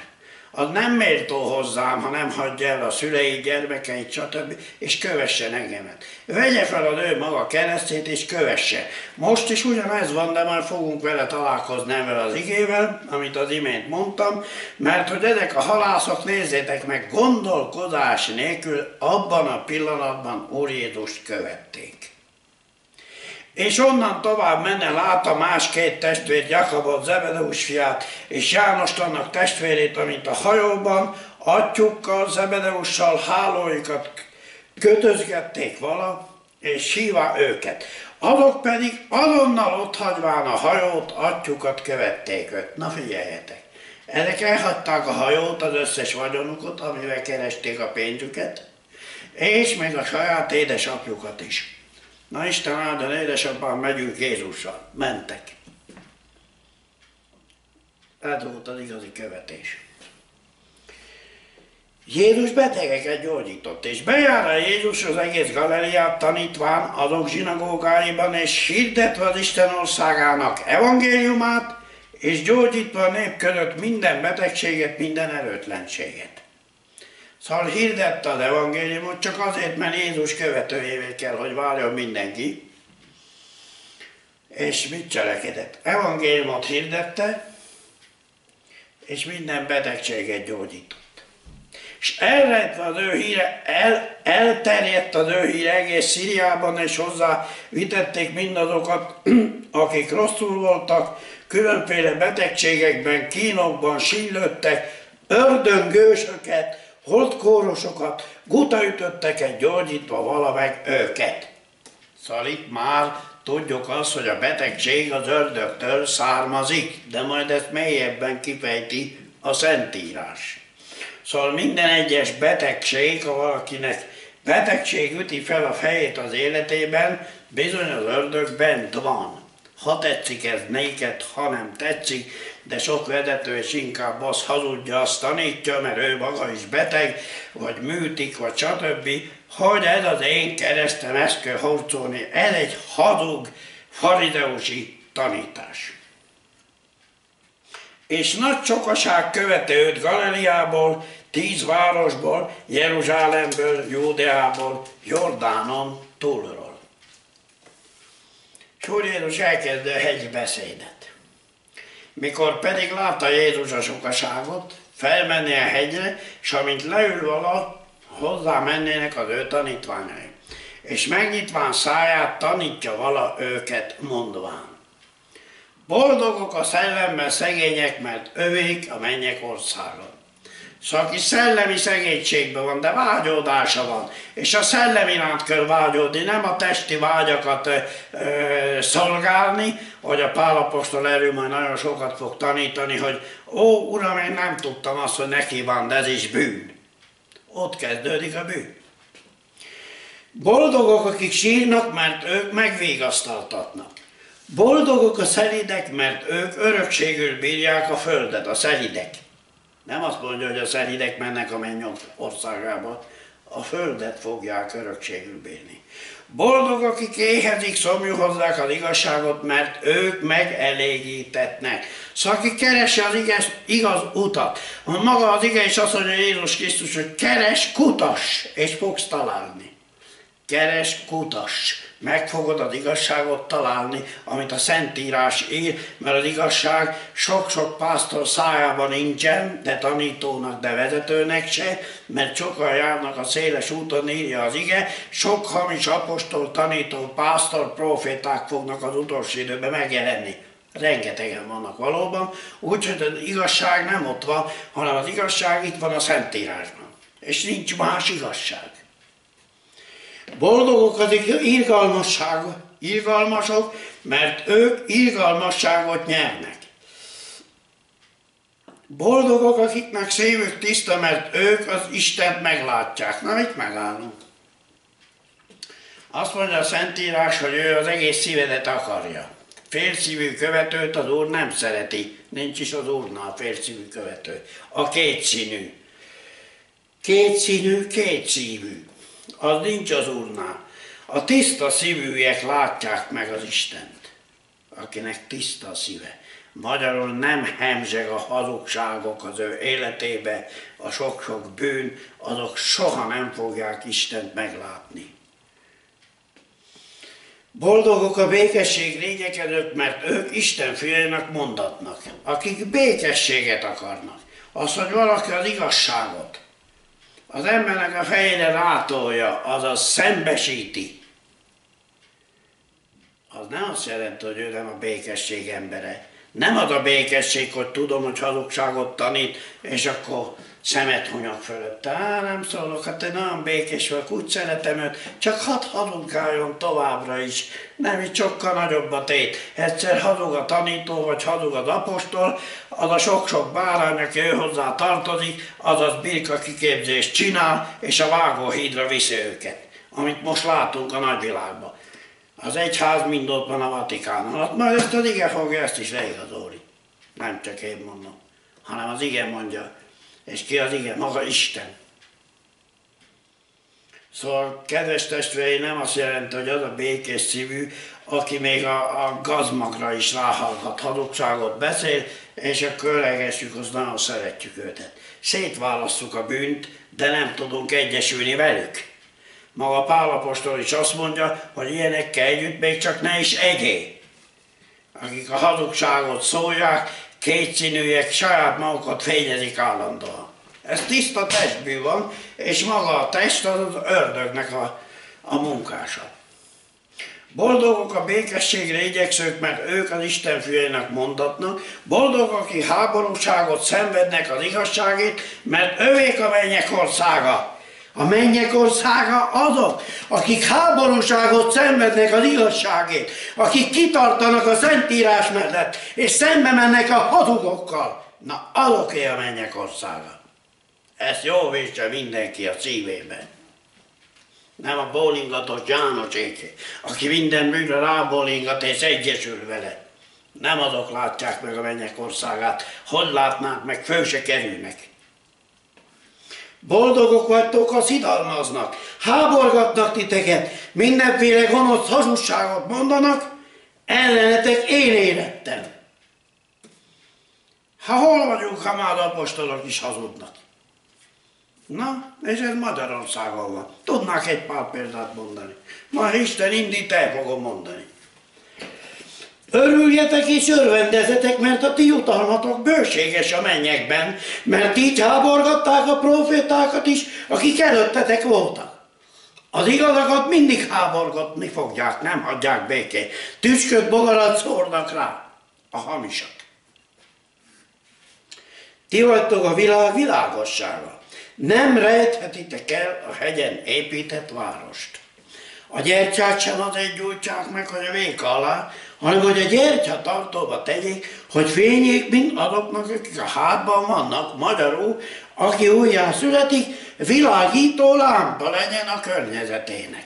az nem méltó hozzám, ha nem hagyja el a szüleit, gyermekeit, stb. És kövessen engemet. Vegye fel az ő maga keresztét és kövesse. Most is ugyanez van, de majd fogunk vele találkozni ezzel az igével, amit az imént mondtam, mert hogy ezek a halászok, nézzétek meg, gondolkodás nélkül abban a pillanatban Úr Jézust követték. És onnan tovább menne, látta más két testvért, Jakabot, Zebedeus fiát, és Jánost, annak testvérét, amint a hajóban, atyukkal, Zebedeussal hálóikat kötözgették vala, és hívá őket. Azok pedig azonnal otthagyván a hajót, atyukat követték őt. Na figyeljetek! Ezek elhagyták a hajót, az összes vagyonukat, amivel keresték a pénzüket, és még a saját édesapjukat is. Na Isten áldjon, édesapám, megyünk Jézussal. Mentek. Ez volt az igazi követés. Jézus betegeket gyógyított, és bejárta Jézus az egész Galileát tanítván azok zsinagógáiban, és hirdetve az Isten országának evangéliumát, és gyógyítva a nép között minden betegséget, minden erőtlenséget. Szóval hirdette az evangéliumot csak azért, mert Jézus követőjévé kell, hogy váljon mindenki. És mit cselekedett? Evangéliumot hirdette, és minden betegséget gyógyított. És elrejtve az ő híre, elterjedt az ő híre egész Szíriában, és hozzá vitették mindazokat, akik rosszul voltak, különféle betegségekben, kínokban sínylődtek, ördöngősöket, holdkórosokat, gutaütötteket gyógyítva valameg őket. Szóval itt már tudjuk azt, hogy a betegség az ördögtől származik, de majd ezt mélyebben kifejti a Szentírás. Szóval minden egyes betegség, ha valakinek betegség üti fel a fejét az életében, bizony az ördög bent van. Ha tetszik ez néked, ha nem tetszik, de sok vezető is inkább azt hazudja, azt tanítja, mert ő maga is beteg, vagy műtik, vagy stb., hogy ez az én keresztem, ezt kell hurcolni. Ez egy hazug, farizeusi tanítás. És nagy sokaság követte őt Galileából, 10 városból, Jeruzsálemből, Júdeából, Jordánon túlról. És Úr Jézus elkezdte a hegyi beszédet. Mikor pedig látta Jézus a sokaságot, felmenni a hegyre, és amint leül vala, hozzá mennének az ő tanítványai. És megnyitván száját tanítja vala őket, mondván: boldogok a szellemben szegények, mert övék a mennyek országa. Szóval aki szellemi szegénységben van, de vágyódása van, és a szellem iránt kell vágyódni, nem a testi vágyakat szolgálni, hogy a Pál apostol erről majd nagyon sokat fog tanítani, hogy ó, Uram, én nem tudtam azt, hogy neki van, de ez is bűn. Ott kezdődik a bűn. Boldogok, akik sírnak, mert ők megvigasztaltatnak. Boldogok a szelídek, mert ők örökségül bírják a földet, a szelídek. Nem azt mondja, hogy a szelídek mennek a mennyek országába, a földet fogják örökségül bírni. Boldog, akik éhezik, szomjú hozzák az igazságot, mert ők megelégítetnek. Szóval aki keresi az igaz utat, maga az ige is azt mondja Jézus Krisztus, hogy keres, kutass, és fogsz találni. Keres, kutass. Meg fogod az igazságot találni, amit a Szentírás ír, mert az igazság sok-sok pásztor szájában nincsen, de tanítónak, de vezetőnek se, mert sokan járnak a széles úton, írja az ige, sok hamis apostol, tanító, pásztor, proféták fognak az utolsó időben megjelenni. Rengetegen vannak valóban, úgyhogy az igazság nem ott van, hanem az igazság itt van a Szentírásban. És nincs más igazság. Boldogok az irgalmasok, mert ők irgalmasságot nyernek. Boldogok, akiknek szívük tiszta, mert ők az Istent meglátják. Na, mit megállunk? Azt mondja a Szentírás, hogy ő az egész szívedet akarja. Félszívű követőt az Úr nem szereti. Nincs is az Úrnál félszívű követő. A kétszínű. Kétszínű, kétszívű. Az nincs az Úrnál. A tiszta szívűek látják meg az Istent, akinek tiszta a szíve. Magyarul nem hemzseg a hazugságok az ő életébe, a sok-sok bűn, azok soha nem fogják Istent meglátni. Boldogok a békesség lényekedők, mert ők Isten fiainak mondatnak, akik békességet akarnak. Az, hogy valaki az igazságot az embernek a fejére rátolja, azaz szembesíti, az nem azt jelenti, hogy ő nem a békesség embere. Nem az a békesség, hogy tudom, hogy hazugságot tanít, és akkor szemet hunyok fölötte. Nem szólok, hát én nagyon békés vagyok, úgy szeretem őt, csak hadd hazugáljon továbbra is. Nem, itt sokkal nagyobb a tét. Egyszer hazug a tanító, vagy hazug az apostol, az a sok-sok bárány, aki ő hozzá tartozik, azaz birka kiképzést csinál, és a vágóhídra viszi őket. Amit most látunk a nagyvilágban. Az egyház mind ott van a Vatikánon. Majd ezt az ige fogja ezt is leigazolni. Nem csak én mondom, hanem az ige mondja. És ki az ige? Maga Isten. Szóval, kedves testvéreim, nem azt jelenti, hogy az a békés szívű, aki még a gazmagra is ráhallgat, hazugságot beszél, és akkor öregessük, azt nagyon szeretjük őket. Szétválasszuk a bűnt, de nem tudunk egyesülni velük. Maga Pál apostol is azt mondja, hogy ilyenekkel együtt még csak ne is egyél. Akik a hazugságot szólják, kétszínűek, saját magukat fényezik állandóan. Ez tiszta testből van, és maga a test az az ördögnek a munkása. Boldogok a békességre igyekszők, mert ők az Isten fiainak mondatnak. Boldogok, akik háborúságot szenvednek az igazságért, mert övék a mennyek országa. A mennyek országa azok, akik háborúságot szenvednek az igazságért, akik kitartanak a Szentírás mellett, és szembe mennek a hazugokkal. Na, azoké a mennyek országa. Ezt jól védse mindenki a szívében. Nem a bólingatos Jánocséké, aki minden bűnre rábólingat és egyesül vele. Nem azok látják meg a mennyek országát, hogy látnák meg, föl se kerülnek. Boldogok vagytok, ha szidalmaznak, háborgatnak titeket, mindenféle gonosz hazugságot mondanak, ellenetek én érettem. Hol vagyunk, ha már az apostolok is hazudnak? Na, és ez Magyarországon van. Tudnák egy pár példát mondani. Ma Isten indít, el fogom mondani. Örüljetek és örvendezetek, mert a ti jutalmatok bőséges a mennyekben, mert így háborgatták a profétákat is, akik előttetek voltak. Az igazakat mindig háborgatni fogják, nem hagyják békén. Tüsköt, bogarat szórnak rá, a hamisak. Ti vagytok a világ világossága. Nem rejthetitek el a hegyen épített várost. A gyertyát sem azért gyújtsák meg, hogy a véka alá, hanem hogy a gyertya tartóba tegyék, hogy fényék mind azoknak, akik a hátban vannak, magyarul, aki újjá születik, világító lámpa legyen a környezetének.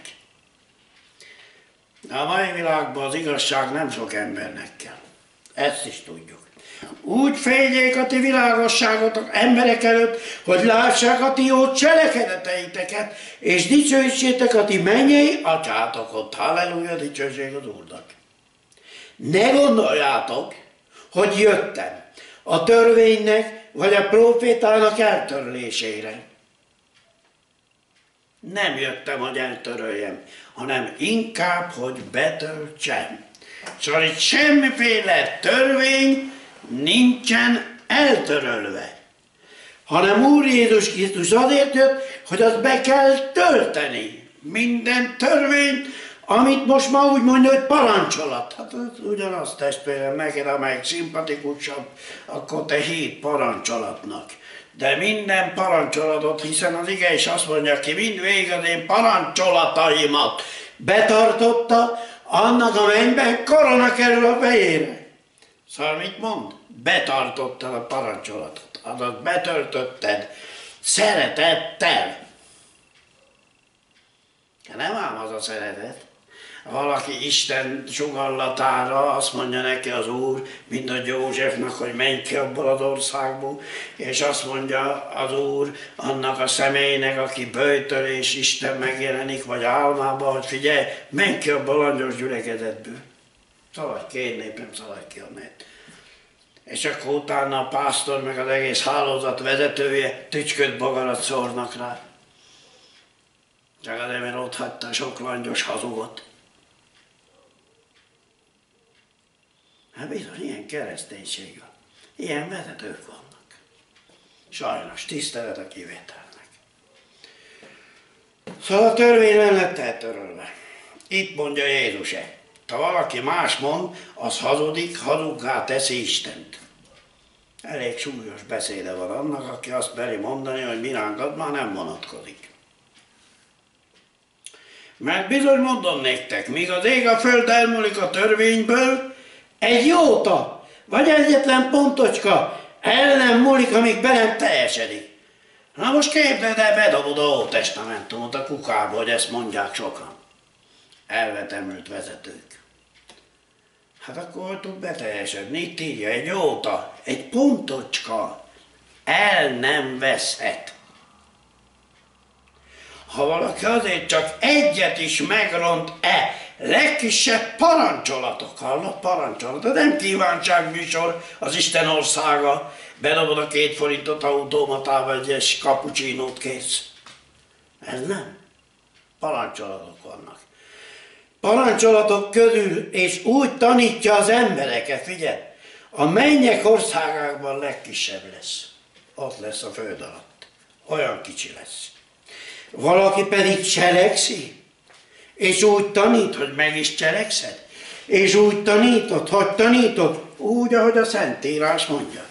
De a mai világban az igazság nem sok embernek kell. Ezt is tudjuk. Úgy fényék a ti világosságotok emberek előtt, hogy lássák a ti jó cselekedeteiteket, és dicsőítsétek a ti mennyei atyátokot. Halleluja, dicsőség az Úrnak. Ne gondoljátok, hogy jöttem a törvénynek vagy a prófétának eltörlésére. Nem jöttem, hogy eltöröljem, hanem inkább, hogy betöltsem. Szóval itt semmiféle törvény nincsen eltörölve, hanem Úr Jézus Krisztus azért jött, hogy azt be kell tölteni. Minden törvényt, amit most ma úgy mondja, hogy parancsolat. Hát ugyanaz, testvérem, neked amelyik szimpatikusabb, akkor te híd parancsolatnak. De minden parancsolatot, hiszen az ige is azt mondja, ki mind végig az én parancsolataimat betartotta, annak a mennyben korona kerül a fejére. Szóval mit mond? Betartottad a parancsolatot, azaz betöltötted szeretettel. Nem ám az a szeretet. Valaki Isten sugallatára azt mondja neki az Úr, mint a Józsefnak, hogy menj ki abból az országból, és azt mondja az Úr annak a személynek, aki böjtöl és Isten megjelenik, vagy álmában, hogy figyelj, menj ki abból a langyos gyülekezetből. Szaladj ki, én népem, szaladj ki a mert. És akkor utána a pásztor meg az egész hálózat vezetője tücsköt bogarat szórnak rá. Csak azért, mert ott hagyta a sok langyos hazugot. Hát bizony, ilyen kereszténység van. Ilyen vezetők vannak. Sajnos, tisztelet a kivételnek. Szóval a törvény nem lett eltörölve. Itt mondja Jézus-e. Ha valaki más mond, az hazudik, hazuggá teszi Istent. Elég súlyos beszéde van annak, aki azt meri mondani, hogy miránkat már nem vonatkozik. Mert bizony mondom nektek, míg az ég a föld elmúlik a törvényből, egy jóta, vagy egyetlen pontocska el nem múlik, amíg be nem teljesedik. Na most képzeld el, bedobod a Ótestamentumot a kukába, hogy ezt mondják sokan. Elvetemült vezetők. Hát akkor hogy tud beteljesedni? Itt írja, egy jóta, egy pontocska el nem veszhet. Ha valaki azért csak egyet is megront-e, legkisebb parancsolatok, hallott parancsolat, de nem kívánságműsor az Isten országa, bedobod a 2 forintot automatába, egy cappuccinót kész. Ez nem. Parancsolatok vannak. Parancsolatok közül, és úgy tanítja az embereket, figyelj, a mennyek országában legkisebb lesz. Ott lesz a föld alatt. Olyan kicsi lesz. Valaki pedig cselekszi, és úgy tanít, hogy meg is cselekszed, és úgy tanítod, hogy tanítod, úgy, ahogy a Szentírás mondja.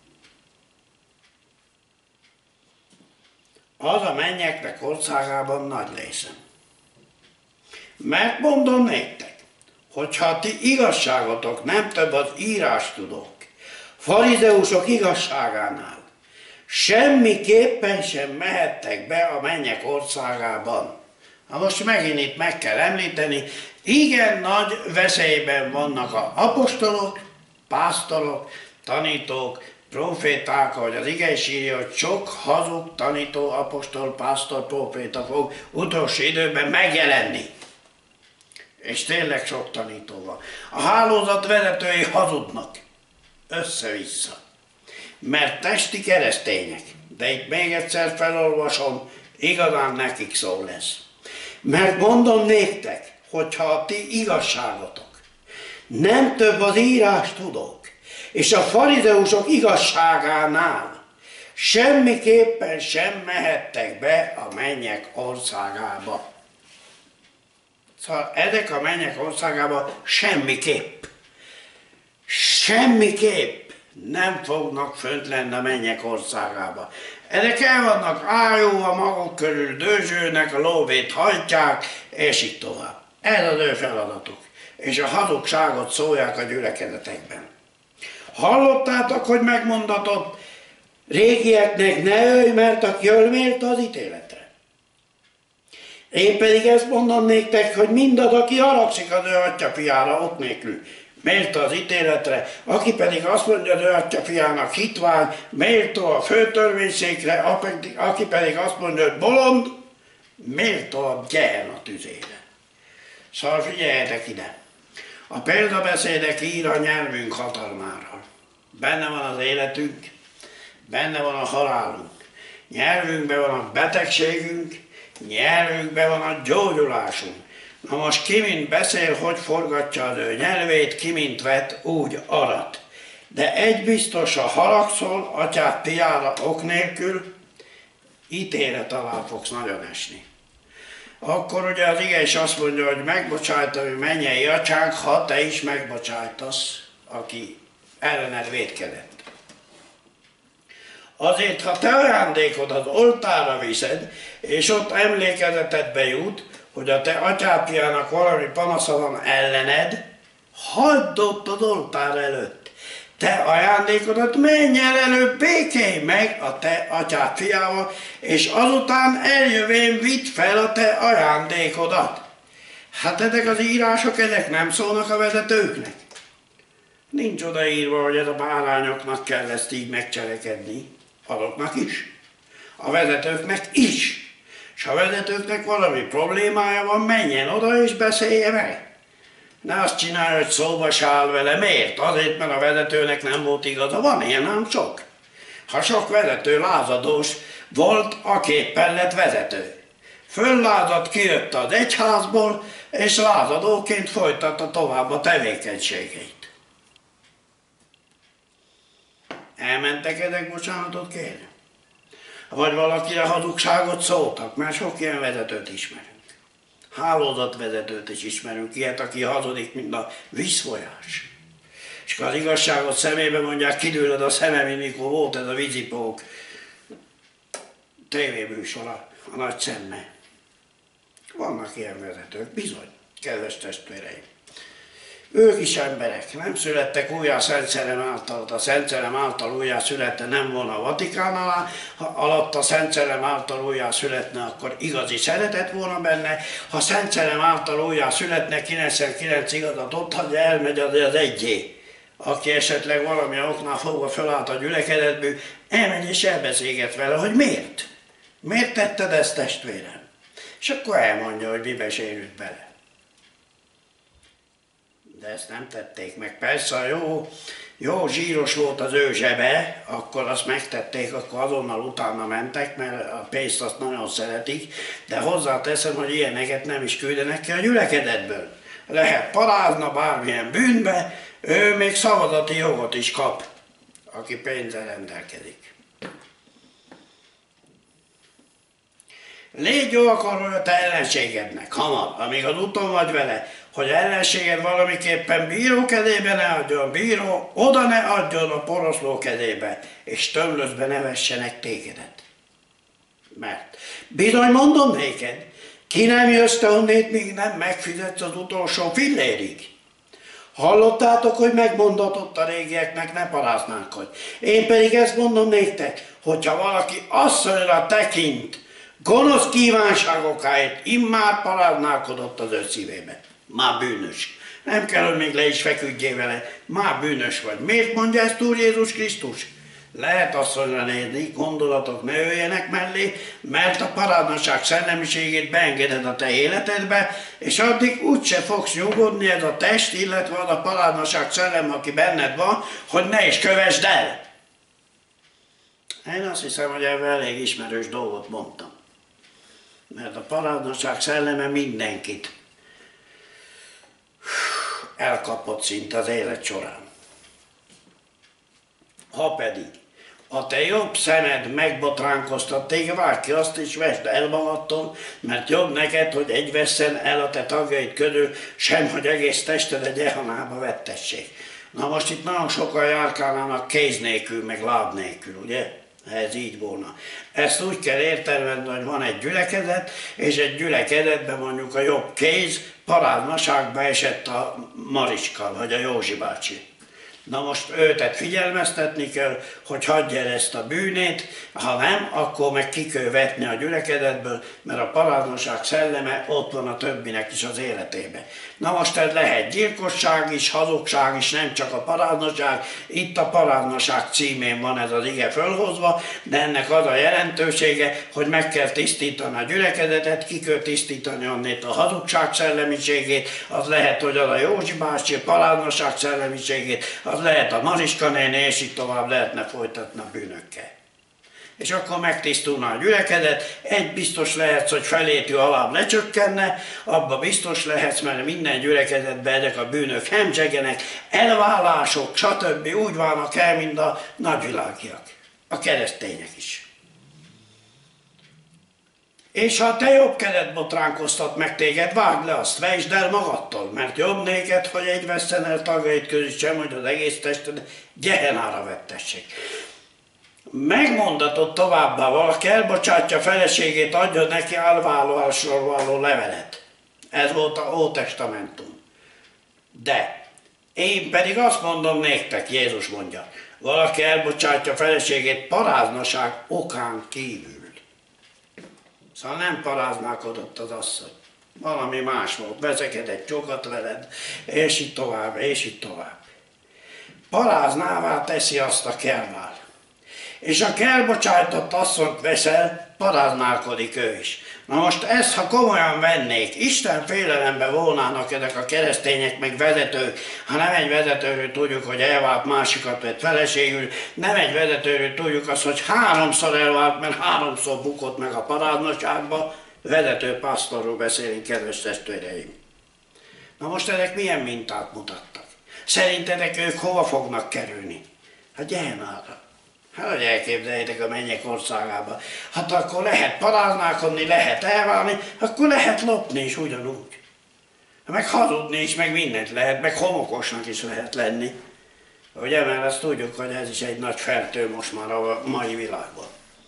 Az a mennyeknek országában nagy részem. Mert mondom nektek, hogyha ti igazságotok nem több az írástudók, farizeusok igazságánál, semmiképpen sem mehettek be a mennyek országában. Na most megint itt meg kell említeni, igen nagy veszélyben vannak az apostolok, pásztorok, tanítók, proféták, ahogy az ige is írja, hogy sok hazug tanító, apostol, pásztor, proféta fog utolsó időben megjelenni. És tényleg sok tanító van. A hálózat vezetői hazudnak. Össze-vissza. Mert testi keresztények. De itt még egyszer felolvasom, igazán nekik szó lesz. Mert mondom néktek, hogyha a ti igazságotok nem több az írás tudók, és a farizeusok igazságánál semmiképpen sem mehettek be a mennyek országába. Szóval ezek a mennyek országába semmiképp nem fognak fönt lenni a mennyek országába. Ezek el vannak ájulva maguk körül, dőzsölnek, a lóvét hajtják, és így tovább. Ez az ő feladatuk. És a hazugságot szólják a gyülekezetekben. Hallottátok, hogy megmondatott, régieknek ne ölj, mert aki öl, méltó az ítéletre. Én pedig ezt mondom néktek, hogy mindaz, aki haragszik az ő atyafiára, ott nélkül, méltó az ítéletre, aki pedig azt mondja az ő atyafiának hitvány, méltó a főtörvényszékre, aki pedig azt mondja, hogy bolond, méltó a Gehenna tüzére. Szóval figyeljetek ide! A példabeszédek ír a nyelvünk hatalmára. Benne van az életünk, benne van a halálunk. Nyelvünkben van a betegségünk, nyelvünkben van a gyógyulásunk. Na most ki mint beszél, hogy forgatja az ő nyelvét, ki mint vet, úgy arat. De egy biztos, ha haragszol atyád fiára ok nélkül, ítélet alá fogsz nagyon esni. Akkor ugye az ige is azt mondja, hogy megbocsájta, hogy mennyei atyánk, ha te is megbocsájtasz, aki ellened vétkedett. Azért, ha te ajándékod az oltárra viszed, és ott emlékezetedbe jut, hogy a te atyápiának valami panasza van ellened, hagyd ott az oltár előtt. Te ajándékodat menj el előbb, békélj meg a te atyád fiával, és azután eljövén vidd fel a te ajándékodat. Hát ezek az írások, ezek nem szólnak a vezetőknek. Nincs odaírva, hogy ez a bárányoknak kell ezt így megcselekedni. Azoknak is. A vezetőknek is. És ha a vezetőknek valami problémája van, menjen oda és beszélje meg. Ne azt csinálja, hogy szóba se áll vele. Miért? Azért, mert a vezetőnek nem volt igaza. Van ilyen, nem sok. Ha sok vezető lázadós volt, aképpen lett vezető. Föllázadt, kijött az egyházból, és lázadóként folytatta tovább a tevékenységeit. Elmentek ezek bocsánatot kérni? Vagy valakire hazugságot szóltak, mert sok ilyen vezetőt ismerünk. Hálózatvezetőt is ismerünk, ilyet, aki hazudik, mint a vízfolyás. És az igazságot szemébe mondják, kidőled a szemem, mikor volt ez a vízipók tévéműsora a nagy szemmel. Vannak ilyen vezetők, bizony, kedves testvéreim. Ők is emberek, nem születtek újjá Szent Szellem által, a Szent Szellem által újjá születne, nem volna a Vatikán alá, ha alatt a Szent Szellem által újjá születne, akkor igazi szeretet volna benne, ha Szent Szellem által újjá születne, 99 igazat ott hagyja, elmegy az egyé, aki esetleg valami oknál fogva fölállt a gyülekezetből, elmegy és elbeszélget vele, hogy miért? Miért tetted ezt, testvérem? És akkor elmondja, hogy mibe sérült bele. De ezt nem tették meg. Persze, ha jó zsíros volt az ő zsebe, akkor azt megtették, akkor azonnal utána mentek, mert a pénzt azt nagyon szeretik, de hozzáteszem, hogy ilyeneket nem is küldenek ki a gyülekezetből. Lehet parázna bármilyen bűnbe, ő még szavazati jogot is kap, aki pénzzel rendelkezik. Légy jó akaró a te ellenségednek, hamar, amíg az úton vagy vele, hogy ellenséged valamiképpen bíró kezébe ne adjon, bíró oda ne adjon a poroszló kezébe, és tömlöcbe ne vessenek tégedet. Mert bizony mondom néked, ki nem jössz te onnét, míg nem megfizetsz az utolsó fillérig. Hallottátok, hogy megmondatott a régieknek, ne paráználkodj. Én pedig ezt mondom néktek, hogyha valaki asszonyra tekint, gonosz kívánságokáért immár paráználkodott az ő szívébe. Már bűnös. Nem kell, hogy még le is feküdjél vele. Már bűnös vagy. Miért mondja ezt Úr Jézus Krisztus? Lehet asszonyra nézni, gondolatok ne jöjjenek mellé, mert a paráznaság szellemiségét beengeded a te életedbe, és addig úgyse fogsz nyugodni ez a test, illetve az a paráznaság szellem, aki benned van, hogy ne is kövesd el. Én azt hiszem, hogy ebben elég ismerős dolgot mondtam. Mert a paráznaság szelleme mindenkit elkapott szinte az élet során. Ha pedig a te jobb szemed megbotránkoztat téged, vágj ki azt is, vesd el magadtól, mert jobb neked, hogy egy vesszen el a te tagjaid közül, sem, hogy egész testedet gyehanába vettessék. Na most itt nagyon sokan járkálnának kéz nélkül, meg láb nélkül, ugye? Ez így volna. Ezt úgy kell értelmezni, hogy van egy gyülekezet, és egy gyülekezetben mondjuk a jobb kéz paráznaságba esett a Mariska, vagy a Józsi bácsi. Na most őtet figyelmeztetni kell, hogy hagyja el ezt a bűnét, ha nem, akkor meg ki kell vetni a gyülekezetből, mert a paráznaság szelleme ott van a többinek is az életében. Na most ez lehet gyilkosság is, hazugság is, nem csak a paráznaság, itt a paráznaság címén van ez az ige fölhozva, de ennek az a jelentősége, hogy meg kell tisztítani a gyülekezetet, ki kell tisztítani onnét a hazugság szellemiségét, az lehet, hogy az a Józsi bácsi, a paráznaság szellemiségét, az lehet a Mariska néni, és így tovább lehetne folytatni a bűnökkel. És akkor megtisztulna a gyülekezet, egy biztos lehetsz, hogy felétű alább lecsökkenne, abba biztos lehetsz, mert minden gyülekezetben ezek a bűnök hemzsegenek, elvállások, stb. Úgy válnak el, mint a nagyvilágiak, a keresztények is. És ha te jobb kezed botránkoztat meg téged, vágd le azt, vejtsd el magadtól, mert jobb néked, hogy egy vesszen el tagjait közül sem, hogy az egész tested gyehenára vettessék. Megmondatott továbbá, valaki elbocsátja feleségét, adja neki elvállalásról való levelet. Ez volt a Ótestamentum. De én pedig azt mondom néktek, Jézus mondja, valaki elbocsátja feleségét paráznaság okán kívül. Szóval nem paráználkodott az asszony. Valami más volt, veszekedett csokat veled, és így tovább, és így tovább. Paráznává teszi azt a kervál. és aki elbocsájtott asszonyt veszel, paráználkodik ő is. Na most ezt, ha komolyan vennék, Isten félelemben volnának ezek a keresztények, meg vezetők, ha nem egy vezetőről tudjuk, hogy elvált másikat vett feleségül, nem egy vezetőről tudjuk azt, hogy 3-szor elvált, mert 3-szor bukott meg a paráznaságba, vezető pásztorról beszélünk, kedves testvéreim. Na most ezek milyen mintát mutattak? Szerintetek ők hova fognak kerülni? Hát gyermára. Hát, hogy elképzeljétek a mennyek országába. Hát akkor lehet paráználkodni, lehet elválni, akkor lehet lopni is ugyanúgy. Meg hazudni is, meg mindent lehet, meg homokosnak is lehet lenni. Ugye, mert azt tudjuk, hogy ez is egy nagy fertő most már a mai világban.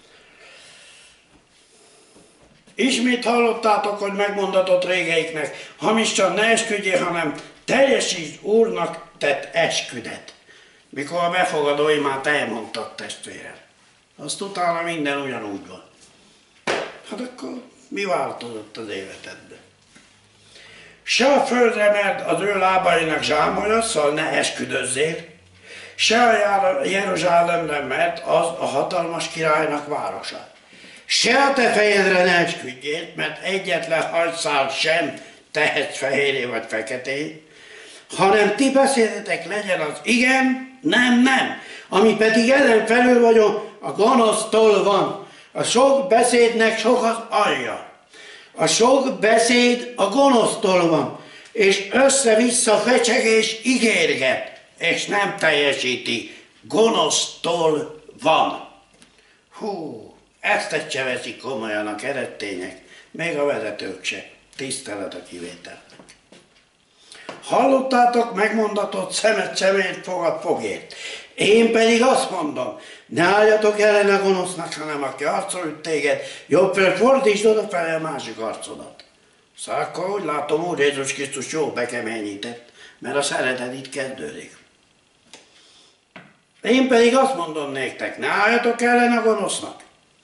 Ismét hallottátok, hogy megmondatott régeiknek, hamisan ne esküdjél, hanem teljesítsd Úrnak tett esküdet. Mikor a befogadó imát elmondtak, testvérem. Azt utána minden ugyanúgy van. Hát akkor mi változott az életedben? Se a földre, mert az ő lábainak zsámolja, szóval ne esküdözzél, se a Jeruzsálemre, mert az a hatalmas királynak városa. Se a te fejedre ne esküdjél, mert egyetlen hajszál sem tehetsz fehéré vagy feketé, hanem ti beszédetek legyen az igen, nem, nem, ami pedig ellenfelül vagyok, a gonosztól van. A sok beszédnek sok az alja. A sok beszéd a gonosztól van, és össze-vissza fecseg és ígérget, és nem teljesíti. Gonosztól van. Hú, ezt se veszik komolyan a keresztények, még a vezetők se. Tisztelet a kivételnek. Hallottátok megmondatott szemet szemért, fogad fogért. Én pedig azt mondom, ne álljatok ellen a gonosznak, hanem aki arcra üt téged, jobb fel fordítsd odafele a másik arcodat. Szóval akkor úgy látom, Úr Jézus Krisztus jól bekeményített, mert a szeretet itt kezdődik. Én pedig azt mondom néktek, ne álljatok ellen a gonosznak.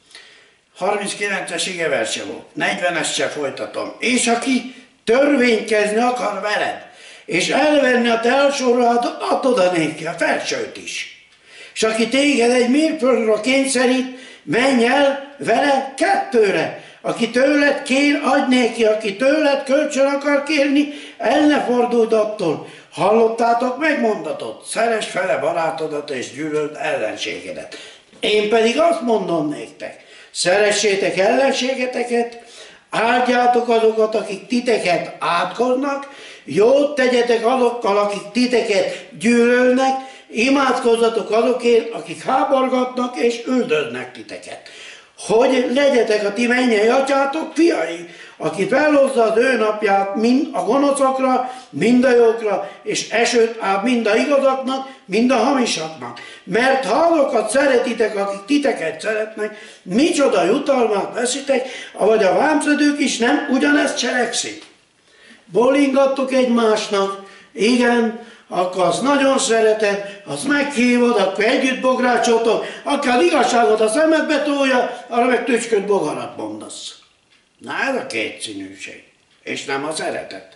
39-es igeverse volt, 40-es se folytatom. És aki törvénykezni akar veled, és elvenni a te alsóruhádat, add oda néki, a felsőt is. És aki téged egy mérföldre kényszerít, menj el vele 2-re. Aki tőled kér, adj néki, aki tőled kölcsön akar kérni, el ne forduld attól. Hallottátok megmondatot, szeresd fele barátodat és gyűlöld ellenségedet. Én pedig azt mondom néktek, szeressétek ellenségeteket, áldjátok azokat, akik titeket átkoznak, jót tegyetek azokkal, akik titeket gyűlölnek, imádkozzatok azokért, akik háborgatnak és üldöznek titeket. Hogy legyetek a ti mennyei atyátok fiai, aki felhozza az ő napját mind a gonoszokra, mind a jókra, és esőt áll mind a igazaknak, mind a hamisaknak. Mert ha azokat szeretitek, akik titeket szeretnek, micsoda jutalmát veszitek, vagy a vámszedők is nem ugyanezt cselekszik. Bólingattok egymásnak, igen, akkor azt nagyon szereted, azt meghívod, akkor együtt bográcsoltok, akár igazságot a szemedbe tolja, arra meg tücsköd bogarat mondasz. Na ez a kétszínűség, és nem a szeretet.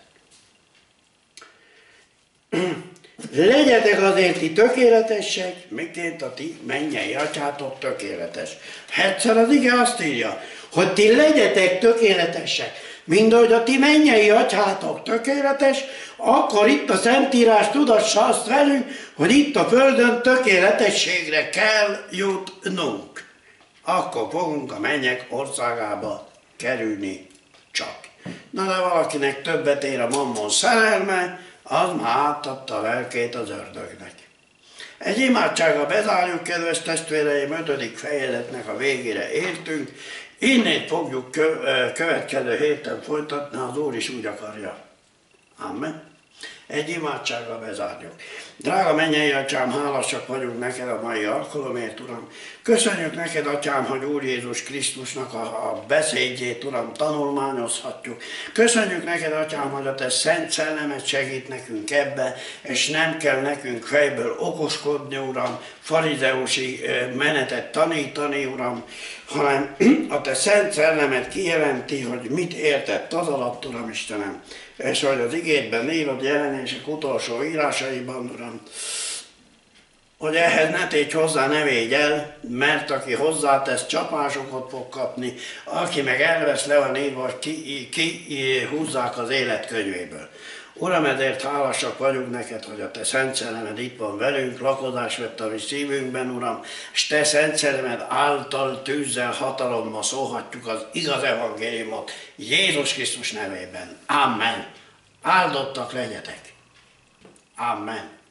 Legyetek azért ti tökéletesek, miként a ti mennyei atyátok tökéletes. Egyszer az ige azt írja, hogy ti legyetek tökéletesek, mind ahogy a ti mennyei atyátok tökéletes, akkor itt a Szentírás tudassa azt velünk, hogy itt a Földön tökéletességre kell jutnunk. Akkor fogunk a mennyek országába kerülni csak. Na de valakinek többet ér a mammon szerelme, az már átadta a lelkét az ördögnek. Egy imádsággal bezárjuk, kedves testvéreim, 5. fejezetnek a végére értünk. Innét fogjuk következő héten folytatni, az Úr is úgy akarja. Amen. Egy imádsággal bezárjuk. Drága mennyei Atyám, hálásak vagyunk neked a mai alkalomért, Uram. Köszönjük neked, Atyám, hogy Úr Jézus Krisztusnak a beszédjét, Uram, tanulmányozhatjuk. Köszönjük neked, Atyám, hogy a te szent szellemet segít nekünk ebbe, és nem kell nekünk fejből okoskodni, Uram, farizeusi menetet tanítani, Uram, hanem a te szent szellemet kijelenti, hogy mit értett az alatt, Uram Istenem, és hogy az igédben írod jelenések utolsó írásaiban, Uram, hogy ehhez ne tégy hozzá, ne védj el, mert aki hozzátesz, csapásokat fog kapni, aki meg elvesz, le van írva, ki húzzák az élet könyvéből. Uram, ezért hálásak vagyunk neked, hogy a te szent szellemed itt van velünk, lakozást vett a mi szívünkben, Uram, és te szent szellemed által tűzzel, hatalommal szólhatjuk az igaz evangéliumot Jézus Krisztus nevében. Amen. Áldottak legyetek. Amen.